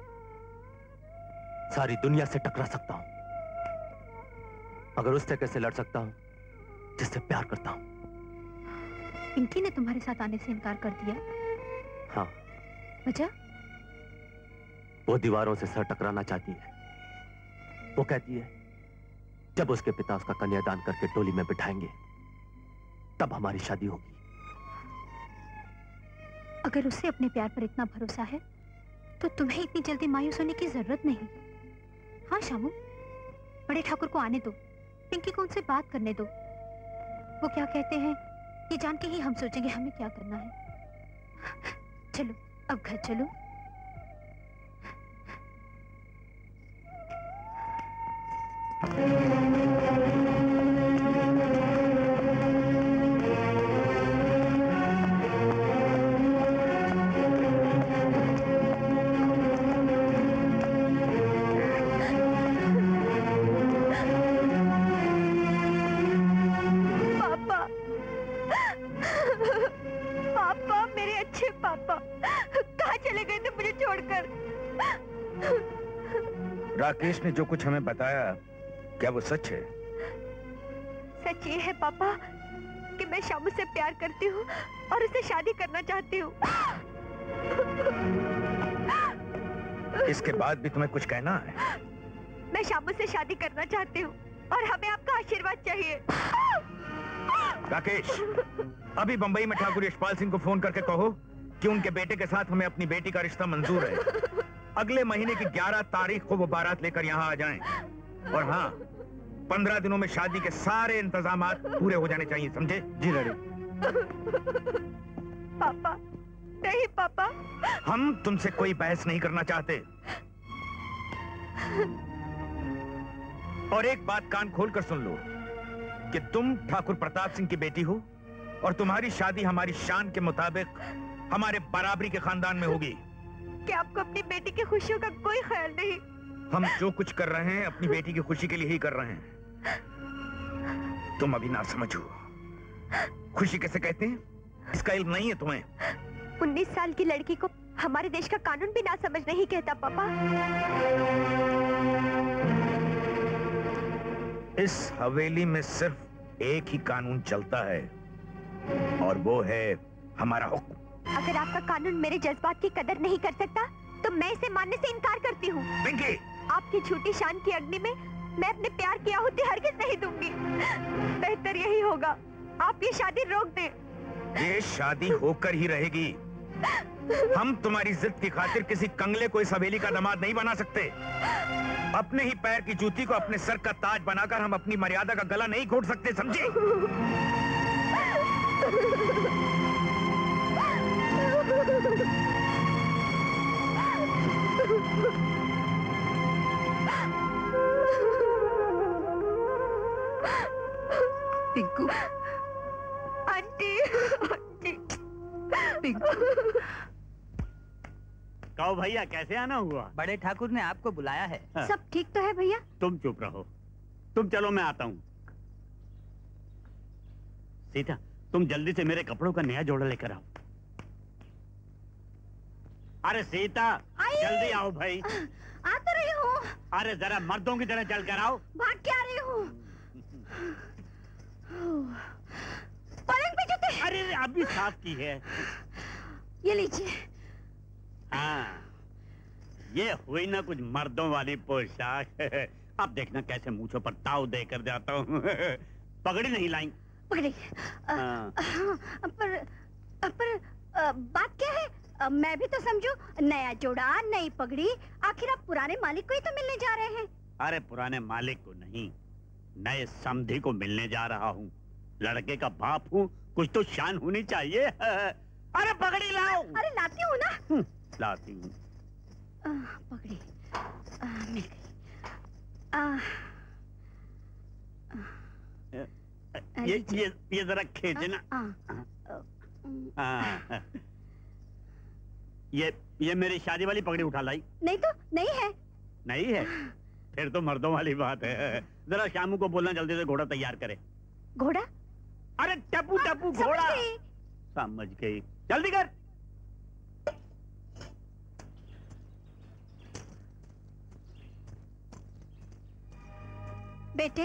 सारी दुनिया से टकरा सकता हूं, मगर उससे कैसे लड़ सकता हूं जिससे प्यार करता हूं? पिंकी ने तुम्हारे साथ आने से इनकार कर दिया? हाँ। वजह? वो दीवारों से सर टकराना चाहती है। वो कहती है जब उसके पिता उसका कन्यादान करके टोली में बिठाएंगे तब हमारी शादी होगी। अगर उसे अपने प्यार पर इतना भरोसा है तो तुम्हें इतनी जल्दी मायूस होने की जरूरत नहीं। हाँ श्यामू, बड़े ठाकुर को आने दो, पिंकी को उनसे बात करने दो। वो क्या कहते हैं ये जान के ही हम सोचेंगे हमें क्या करना है। चलो अब घर चलो। राकेश ने जो कुछ हमें बताया, क्या वो सच है? सच ये है पापा कि मैं श्यामू से प्यार करती हूँ और उससे शादी करना चाहती हूँ। इसके बाद भी तुम्हें कुछ कहना है? मैं श्यामू से शादी करना चाहती हूँ और हमें आपका आशीर्वाद चाहिए। राकेश, अभी बंबई में ठाकुर यशपाल सिंह को फोन करके कहो कि उनके बेटे के साथ हमें अपनी बेटी का रिश्ता मंजूर है। अगले महीने की 11 तारीख को वो बारात लेकर यहाँ आ जाएं। और हाँ, 15 दिनों में शादी के सारे इंतजामात पूरे हो जाने चाहिए, समझे? जी डैडी। पापा, नहीं पापा। हम तुमसे कोई बहस नहीं करना चाहते। और एक बात कान खोलकर सुन लो कि तुम ठाकुर प्रताप सिंह की बेटी हो और तुम्हारी शादी हमारी शान के मुताबिक हमारे बराबरी के खानदान में होगी। क्या आपको अपनी बेटी की खुशियों का कोई ख्याल नहीं? हम जो कुछ कर रहे हैं अपनी बेटी की खुशी के लिए ही कर रहे हैं। तुम अभी ना समझो, खुशी कैसे कहते हैं इसका इल्म नहीं है तुम्हें। 19 साल की लड़की को हमारे देश का कानून भी ना समझ नहीं कहता पापा। इस हवेली में सिर्फ एक ही कानून चलता है और वो है हमारा हुक्म। अगर आपका कानून मेरे जज्बात की कदर नहीं कर सकता तो मैं इसे मानने से इनकार करती हूँ। पिंकी! आपकी झूठी शान की अग्नि में मैं अपने प्यार की आहुति हरगिज़ नहीं दूंगी। बेहतर यही होगा आप ये शादी रोक दें। ये शादी होकर ही रहेगी। हम तुम्हारी जिद की खातिर किसी कंगले को इस हवेली का दामाद नहीं बना सकते। अपने ही पैर की जूती को अपने सर का ताज बनाकर हम अपनी मर्यादा का गला नहीं घोट सकते, समझे? Pinku, aunty, aunty, Pinku. कहो भैया, कैसे आना हुआ? बड़े ठाकुर ने आपको बुलाया है। सब ठीक तो है भैया? तुम चुप रहो, तुम चलो, मैं आता हूँ। सीता, तुम जल्दी से मेरे कपड़ों का नया जोड़ा लेकर आओ। अरे सीता, जल्दी आओ भाई। आ तो रही हूँ। अरे जरा मर्दों की तरह चल कर आओ। भाग क्या रही हूँ? पलंग पे जूते। अरे अभी साफ की है। ये लीजिए। हाँ, ये हुई ना कुछ मर्दों वाली पोशाक। अब देखना कैसे मूंछों पर ताव देकर जाता हूँ। पगड़ी नहीं लाई? पगड़ी। पर बात क्या है? मैं भी तो समझू, नया जोड़ा, नई पगड़ी। आखिर आप पुराने मालिक को ही तो मिलने जा रहे हैं। अरे पुराने मालिक को नहीं, नए समधी को मिलने जा रहा हूँ। लड़के का बाप हूँ, कुछ तो शान होनी चाहिए। अरे पगड़ी लाओ। अरे लाती हूँ ना। लाती हूँ। पगड़ी मिल गई। ये जरा खींचना। ये मेरी शादी वाली पगड़ी उठा लाई? नहीं तो नहीं है। नहीं है? फिर तो मर्दों वाली बात है। जरा श्यामू को बोलना जल्दी से घोड़ा तैयार करे। घोड़ा? अरे टप्पू टप्पू घोड़ा। समझ गई, जल्दी कर। बेटे।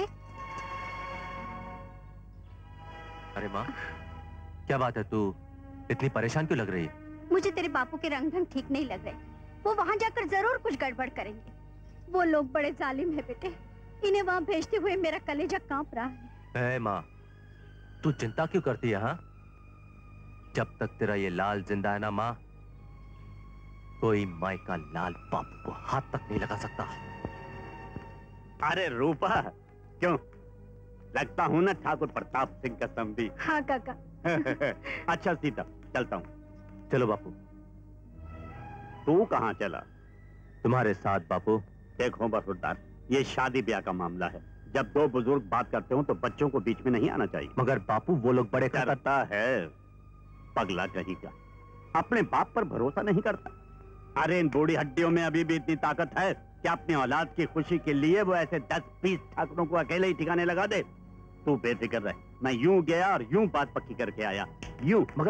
अरे माँ, क्या बात है, तू इतनी परेशान क्यों लग रही है? मुझे तेरे बापू के रंग ढंग ठीक नहीं लग रहे। वो वहाँ जाकर जरूर कुछ गड़बड़ करेंगे। वो लोग बड़े जालिम है बेटे। इन्हें वहाँ भेजते हुए मेरा कलेजा कांप रहा है। माँ, तू चिंता क्यों करती है? हाँ, जब तक तेरा ये लाल जिंदा है ना माँ, कोई माई का लाल बापू को हाथ तक नहीं लगा सकता। अरे रूपा, क्यों? लगता हूँ ना ठाकुर प्रताप सिंह का समधी। हाँ काका। अच्छा सीता, चलता हूँ। चलो बापू। तू कहाँ चला? तुम्हारे साथ बापू। देखो बरखुरदार, ये शादी ब्याह का मामला है। जब दो बुजुर्ग बात करते हो तो बच्चों को बीच में नहीं आना चाहिए। मगर बापू, वो लोग बड़े करता है। पगला कहीं का, अपने बाप पर भरोसा नहीं करता। अरे इन बूढ़ी हड्डियों में अभी भी इतनी ताकत है कि अपनी औलाद की खुशी के लिए वो ऐसे 10-20 ठाकुरों को अकेले ही ठिकाने लगा दे। तू बेफिक्र रह, मैं यूं गया और यूं बात पक्की करके आया, यूं। मगर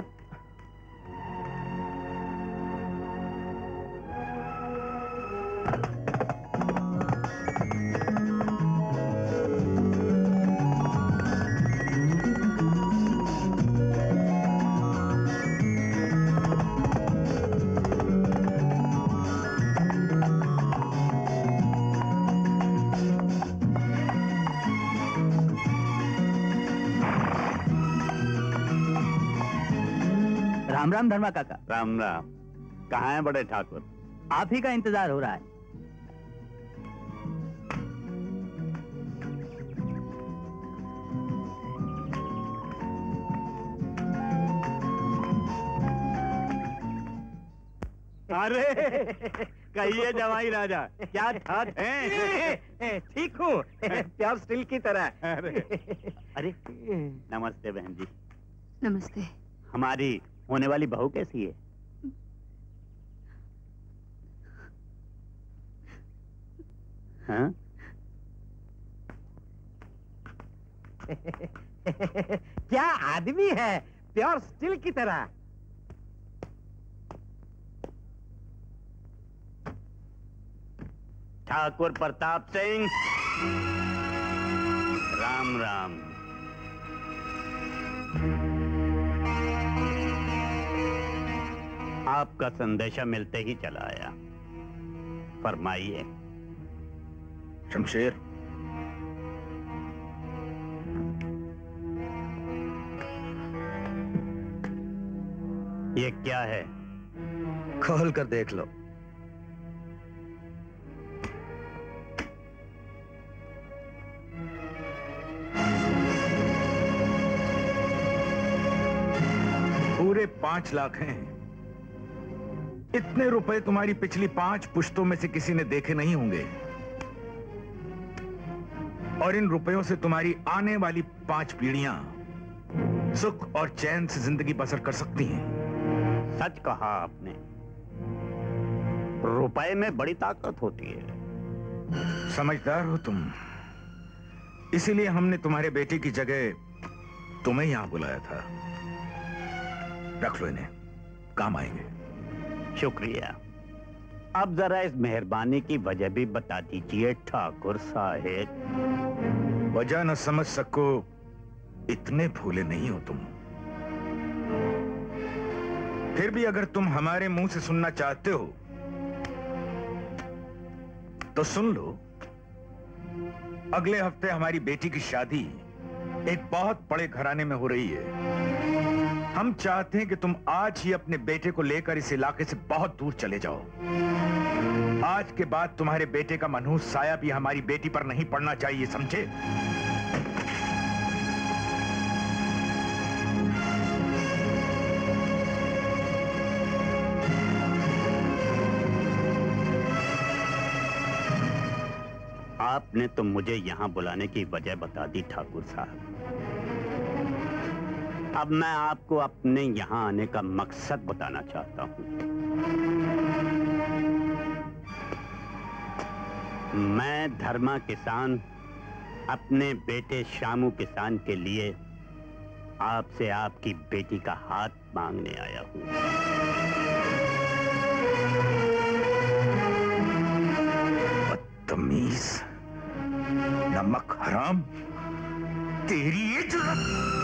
राम राम धर्मा काका। राम राम। कहाँ हैं बड़े ठाकुर? आप ही का इंतजार हो रहा है। अरे कहिए जवाई राजा, क्या ठाठ हैं? ठीक हूँ, प्यार स्टिल की तरह। अरे नमस्ते बहन जी। नमस्ते। हमारी होने वाली बहू कैसी है? हाँ? क्या आदमी है, प्योर स्टिल की तरह। ठाकुर प्रताप सिंह, राम राम। आपका संदेशा मिलते ही चला आया। फरमाइए। शमशेर, ये क्या है? खोल कर देख लो। पूरे 5 लाख हैं। इतने रुपए तुम्हारी पिछली 5 पुश्तों में से किसी ने देखे नहीं होंगे, और इन रुपयों से तुम्हारी आने वाली 5 पीढ़ियां सुख और चैन से जिंदगी बसर कर सकती हैं। सच कहा आपने, रुपए में बड़ी ताकत होती है। समझदार हो तुम, इसीलिए हमने तुम्हारे बेटे की जगह तुम्हें यहां बुलाया था। रख लो इन्हें, काम आएंगे। शुक्रिया। अब जरा इस मेहरबानी की वजह भी बता दीजिए ठाकुर साहेब। वजह न समझ सको इतने भूले नहीं हो तुम। फिर भी अगर तुम हमारे मुंह से सुनना चाहते हो तो सुन लो। अगले हफ्ते हमारी बेटी की शादी एक बहुत बड़े घराने में हो रही है। हम चाहते हैं कि तुम आज ही अपने बेटे को लेकर इस इलाके से बहुत दूर चले जाओ। आज के बाद तुम्हारे बेटे का मनहूस साया भी हमारी बेटी पर नहीं पड़ना चाहिए, समझे? आपने तो मुझे यहाँ बुलाने की वजह बता दी ठाकुर साहब। अब मैं आपको अपने यहाँ आने का मकसद बताना चाहता हूँ। मैं धर्मा किसान अपने बेटे श्यामू किसान के लिए आपसे आपकी बेटी का हाथ मांगने आया हूँ। बदतमीज, नमक हराम, तेरी ये जुर्रत!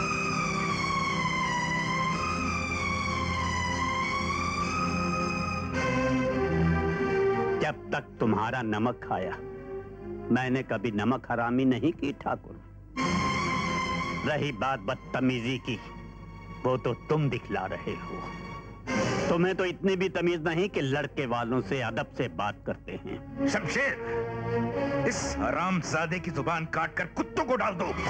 जब तक तुम्हारा नमक खाया मैंने कभी नमक हरामी नहीं की ठाकुर। रही बात बदतमीजी की, वो तो तुम दिखला रहे हो। तुम्हें तो इतनी भी तमीज नहीं कि लड़के वालों से अदब से बात करते हैं। शमशेर, इस हरामजादे की जुबान काटकर कुत्तों को डाल दो।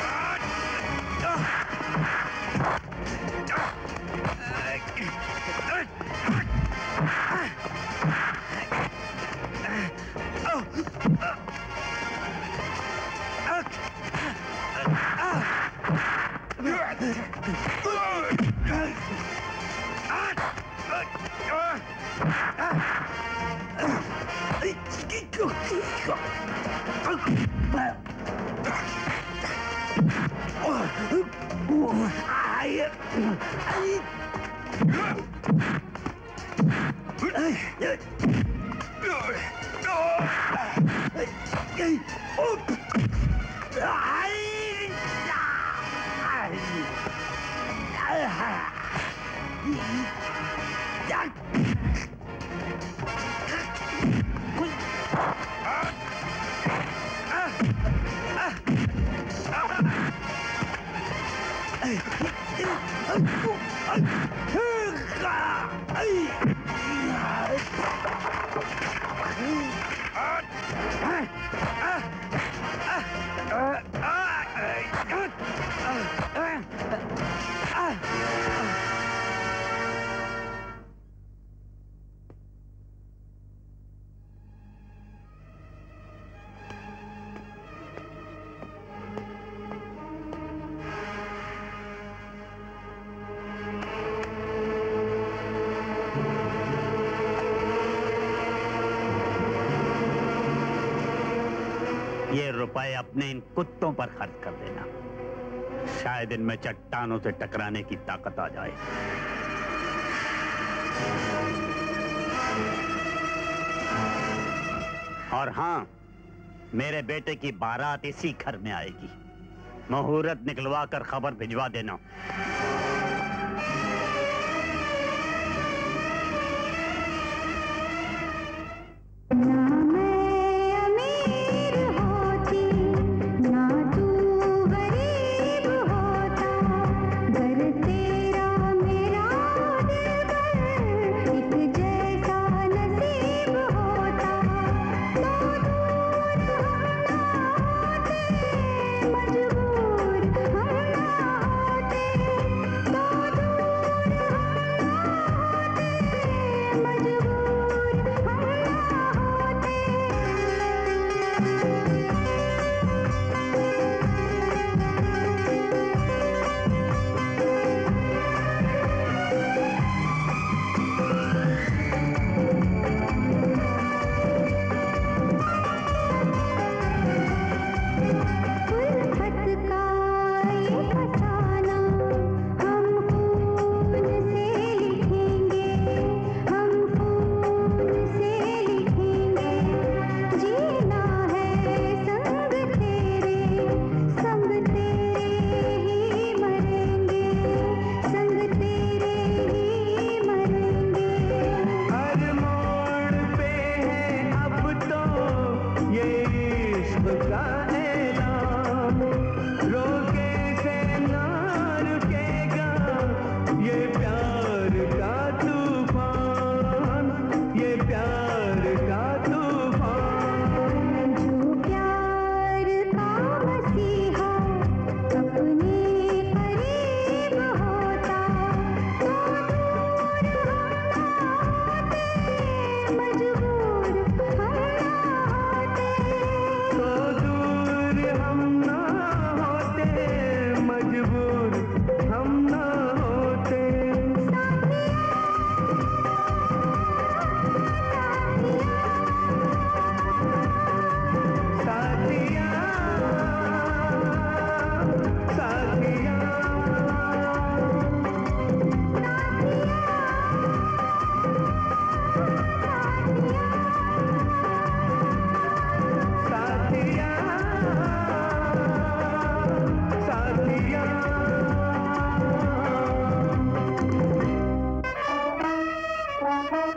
ये रुपए अपने इन कुत्तों पर खर्च कर देना, शायद इनमें चट्टानों से टकराने की ताकत आ जाए। और हाँ, मेरे बेटे की बारात इसी घर में आएगी। मुहूर्त निकलवा कर खबर भिजवा देना।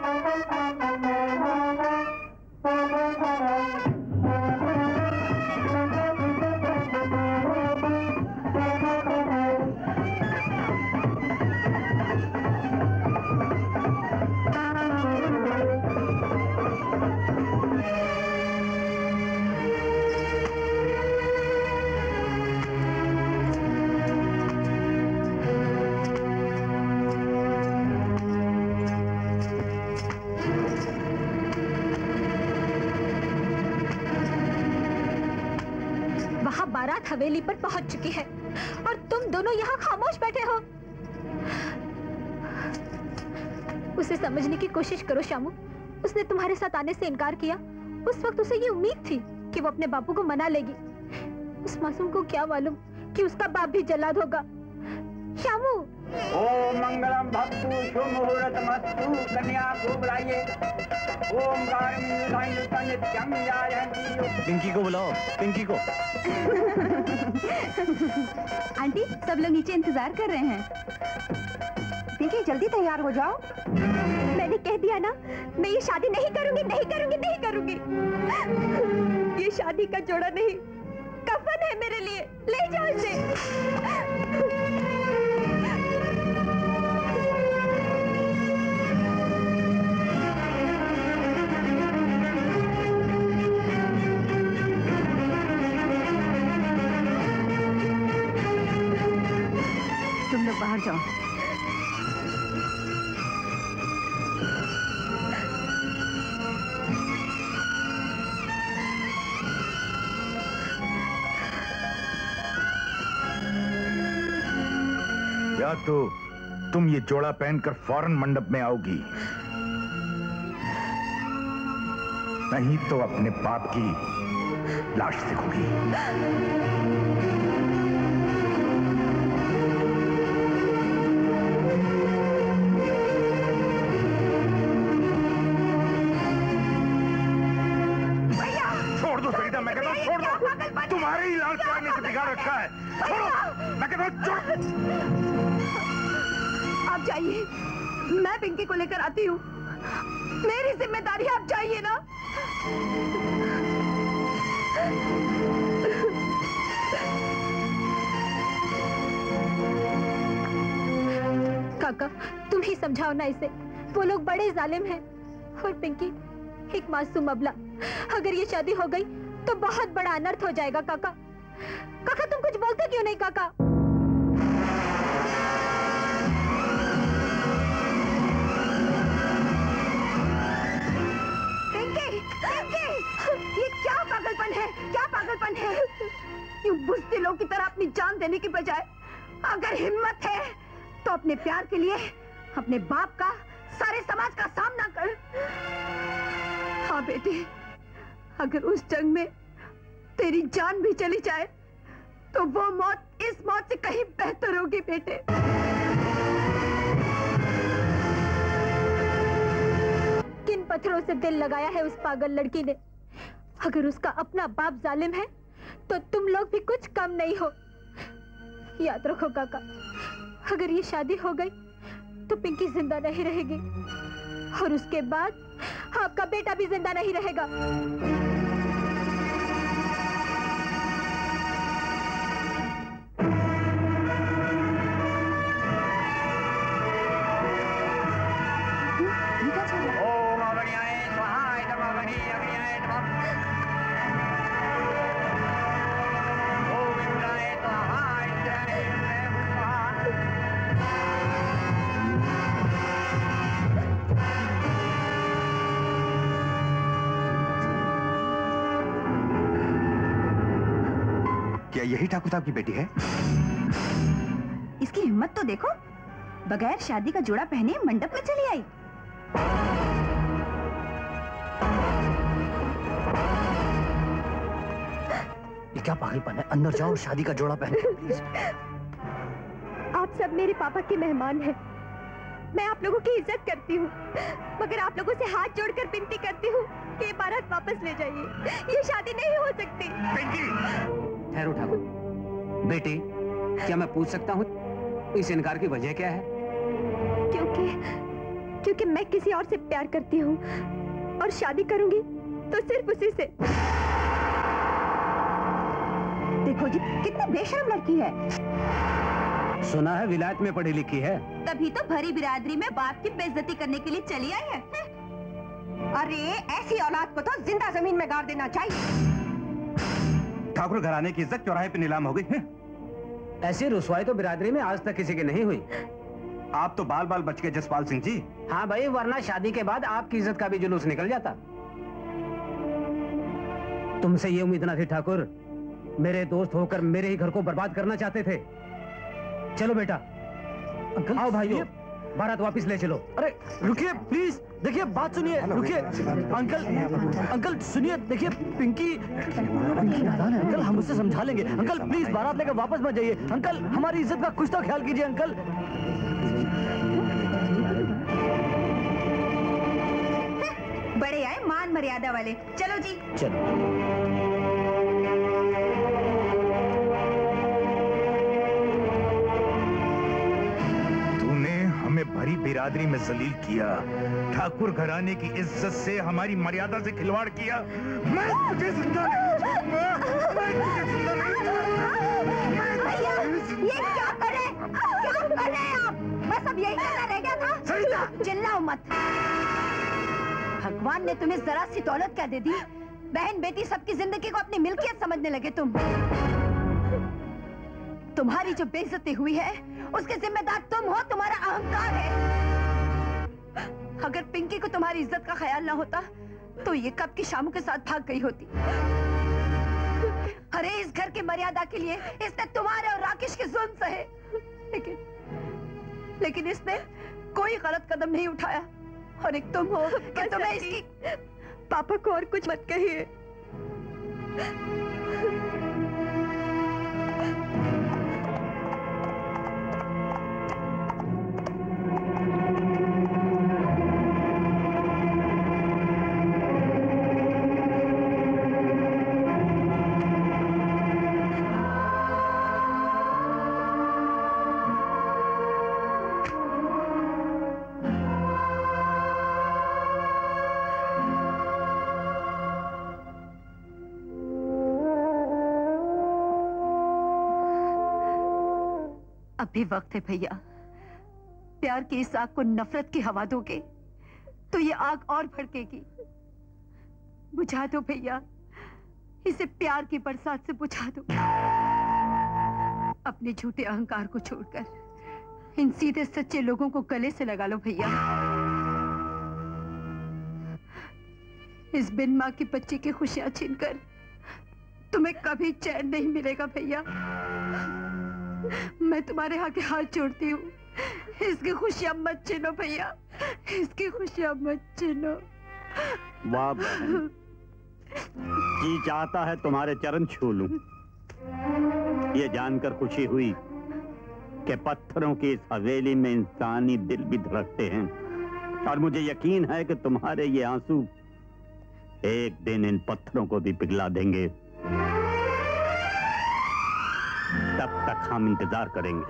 हवेली पर पहुंच चुकी है और तुम दोनों यहाँ खामोश बैठे हो। उसे समझने की कोशिश करो श्यामू। उसने तुम्हारे साथ आने से इनकार किया। उस वक्त उसे ये उम्मीद थी कि वो अपने बापू को मना लेगी। उस मासूम को क्या मालूम कि उसका बाप भी जल्लाद होगा। श्यामू, ओम मंगलम भक्तु शुभ मुहूर्त मस्तु, कन्या को बुलाइए। ओम पिंकी को बुलाओ, पिंकी को। आंटी, सब लोग नीचे इंतजार कर रहे हैं। पिंकी, जल्दी तैयार हो जाओ। मैंने कह दिया ना, मैं ये शादी नहीं करूंगी, नहीं करूंगी, नहीं करूंगी। ये शादी का जोड़ा नहीं, कफन है मेरे लिए। ले जाओ इसे। तुम लोग बाहर जाओ। या तो तुम ये जोड़ा पहनकर फौरन मंडप में आओगी, नहीं तो अपने बाप की लाश दिखोगी। तुम्हारे ही लाल प्यार ने बिगाड़ रखा है। छोड़ो, मैं कहता हूँ छोड़ो। आप जाइए, मैं पिंकी को लेकर आती हूँ। मेरी जिम्मेदारी, आप जाइए ना। काका, तुम ही समझाओ ना इसे। वो लोग बड़े जालिम हैं और पिंकी एक मासूम अबला। अगर ये शादी हो गई तो बहुत बड़ा अनर्थ हो जाएगा। काका, काका तुम कुछ बोलते क्यों नहीं? काका, पिंकी, पिंकी, ये क्या पागलपन है? क्या पागलपन है? यूं बुज़दिलों की तरह अपनी जान देने की बजाय अगर हिम्मत है तो अपने प्यार के लिए अपने बाप का, सारे समाज का सामना कर। हाँ बेटी, अगर उस जंग में तेरी जान भी चली जाए तो वो मौत इस मौत से कहीं बेहतर होगी बेटे। किन पत्थरों से दिल लगाया है उस पागल लड़की ने। अगर उसका अपना बाप जालिम है तो तुम लोग भी कुछ कम नहीं हो। याद रखो काका, अगर ये शादी हो गई तो पिंकी जिंदा नहीं रहेगी और उसके बाद आपका बेटा भी जिंदा नहीं रहेगा। क्या यही ठाकुर साहब की बेटी है? इसकी हिम्मत तो देखो, बगैर शादी का जोड़ा पहने मंडप में चली आई। ये क्या पागलपन है? अंदर जाओ और शादी का जोड़ा पहने प्लीज। आप सब मेरे पापा के मेहमान हैं। मैं आप लोगों की इज्जत करती हूँ, मगर आप लोगों से हाथ जोड़कर विनती करती हूँ कि बारात वापस ले जाइए। ये शादी नहीं हो सकती। ठहरो ठाकुर। बेटी, क्या मैं पूछ सकता हूँ इस इनकार की वजह क्या है? क्योंकि मैं किसी और से प्यार करती हूँ और शादी करूंगी तो सिर्फ उसी से। देखो जी कितनी बेशर्म लड़की है। सुना है विलायत में पढ़ी लिखी है। तभी तो भरी बिरादरी में बाप की बेइज्जती करने के लिए चली आई है। अरे ऐसी औलाद को तो जिंदा जमीन में गाड़ देना चाहिए। ठाकुर घराने की इज्जत चौराहे पे नीलाम हो गई है। ऐसी रुसवाई तो बिरादरी में आज तक किसी की नहीं हुई। आप तो बाल बाल बच गए जसपाल सिंह जी। हाँ भाई, वरना शादी के बाद आपकी इज्जत का भी जुलूस निकल जाता। तुमसे ये उम्मीद ना थी ठाकुर। मेरे दोस्त होकर मेरे ही घर को बर्बाद करना चाहते थे। चलो बेटा, अंकल आओ भाइयों, बारात वापस ले चलो। अरे रुकिए प्लीज, देखिए बात सुनिए, रुकिए अंकल सुनिए, देखिए पिंकी नादान है अंकल, हम उससे समझा लेंगे। अंकल प्लीज बारात लेकर वापस मत जाइए। अंकल हमारी इज्जत का कुछ तो ख्याल कीजिए अंकल। बड़े आए मान मर्यादा वाले। चलो जी चलो। भरी बिरादरी में जलील किया, ठाकुर घराने की इज्जत से, हमारी मर्यादा से खिलवाड़ किया। मैं तुझे जिंदा नहीं, मैं तुझे जिंदा नहीं। भैया ये क्या करे आप? बस अब यही करना रह गया था। चिल्लाओ मत। भगवान ने तुम्हें जरा सी दौलत क्या दे दी? बहन बेटी सबकी जिंदगी को अपनी मिल्कियत समझने लगे तुम। तुम्हारी जो बेइज्जती हुई है उसके जिम्मेदार तुम हो, तुम्हारा अहंकार है। अगर पिंकी को तुम्हारी इज्जत का ख्याल ना होता तो ये कब की शामू के साथ भाग गई होती। अरे इस घर की मर्यादा के लिए इसने तुम्हारे और राकेश के जुल्म सहे, लेकिन इसने कोई गलत कदम नहीं उठाया। और एक तुम हो कि तुम्हें इसकी। पापा को और कुछ मत कहिए। अभी वक्त है भैया। प्यार की इस आग को नफरत की हवा दोगे तो ये आग और भड़केगी। बुझा दो भैया, इसे प्यार की बरसात से बुझा दो। अपने झूठे अहंकार को छोड़कर इन सीधे सच्चे लोगों को गले से लगा लो भैया। इस बिन माँ की बच्ची की खुशियां छीनकर तुम्हें कभी चैन नहीं मिलेगा भैया। मैं तुम्हारे आगे हाथ जोड़ती हूँ, इसकी खुशियां मत छीनो भैया, इसकी खुशियां मत छीनो। वाह बहन, जी चाहता है तुम्हारे चरण छू लूं। ये जानकर खुशी हुई कि पत्थरों की इस हवेली में इंसानी दिल भी धड़कते हैं, और मुझे यकीन है कि तुम्हारे ये आंसू एक दिन इन पत्थरों को भी पिघला देंगे। तब तक हम इंतजार करेंगे।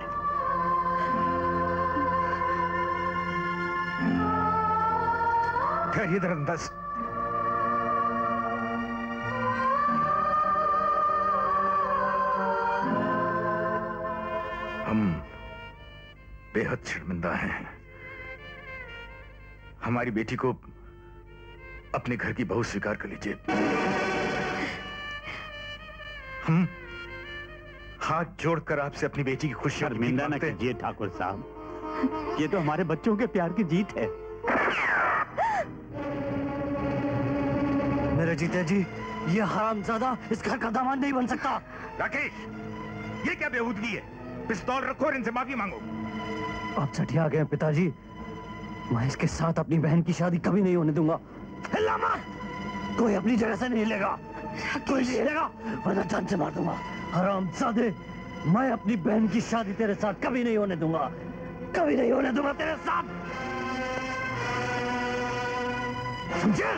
क्या इधर अंदाज? हम बेहद शर्मिंदा हैं। हमारी बेटी को अपने घर की बहू स्वीकार कर लीजिए। हम हाथ जोड़कर आपसे अपनी बेटी की खुशियां शर्मिंदा न कीजिए ठाकुर साहब, ये तो हमारे बच्चों के प्यार की जीत है। मेरे जीते जी, ये हरामजादा इस घर का दामाद नहीं बन सकता। राकेश, ये क्या बेहूदगी है? पिस्तौल रखो और इनसे माफी मांगो। आप सठिया गए पिताजी, मैं इसके साथ अपनी बहन की शादी कभी नहीं होने दूंगा। हिलना मत, कोई अपनी जगह से नहीं हिलेगा, कोई नहीं हिलेगा वरना जान से मार दूंगा। हरामजादे, मैं अपनी बहन की शादी तेरे साथ कभी नहीं होने दूंगा, कभी नहीं होने दूंगा तेरे साथ, समझे?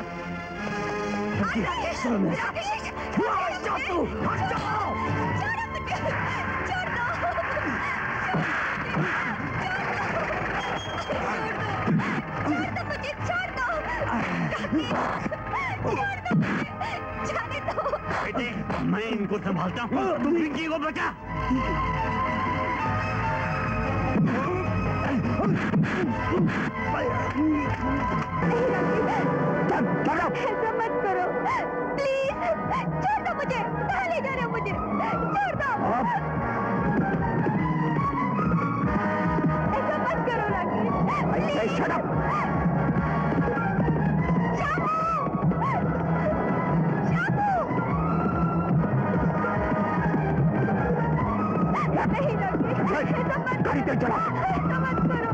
जाने दो। बेटे मैं इनको संभालता हूँ, तुम पिंकी को बचा। ऐसा मत करो प्लीज, छोड़ दो मुझे। कहाँ ले जा रहे हो मुझे? छोड़ दो। ऐसा मत करो राकेश, प्लीज। श्यामू, नहीं राकेश, ऐसा मत करो, ऐसा मत करो।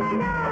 प्यार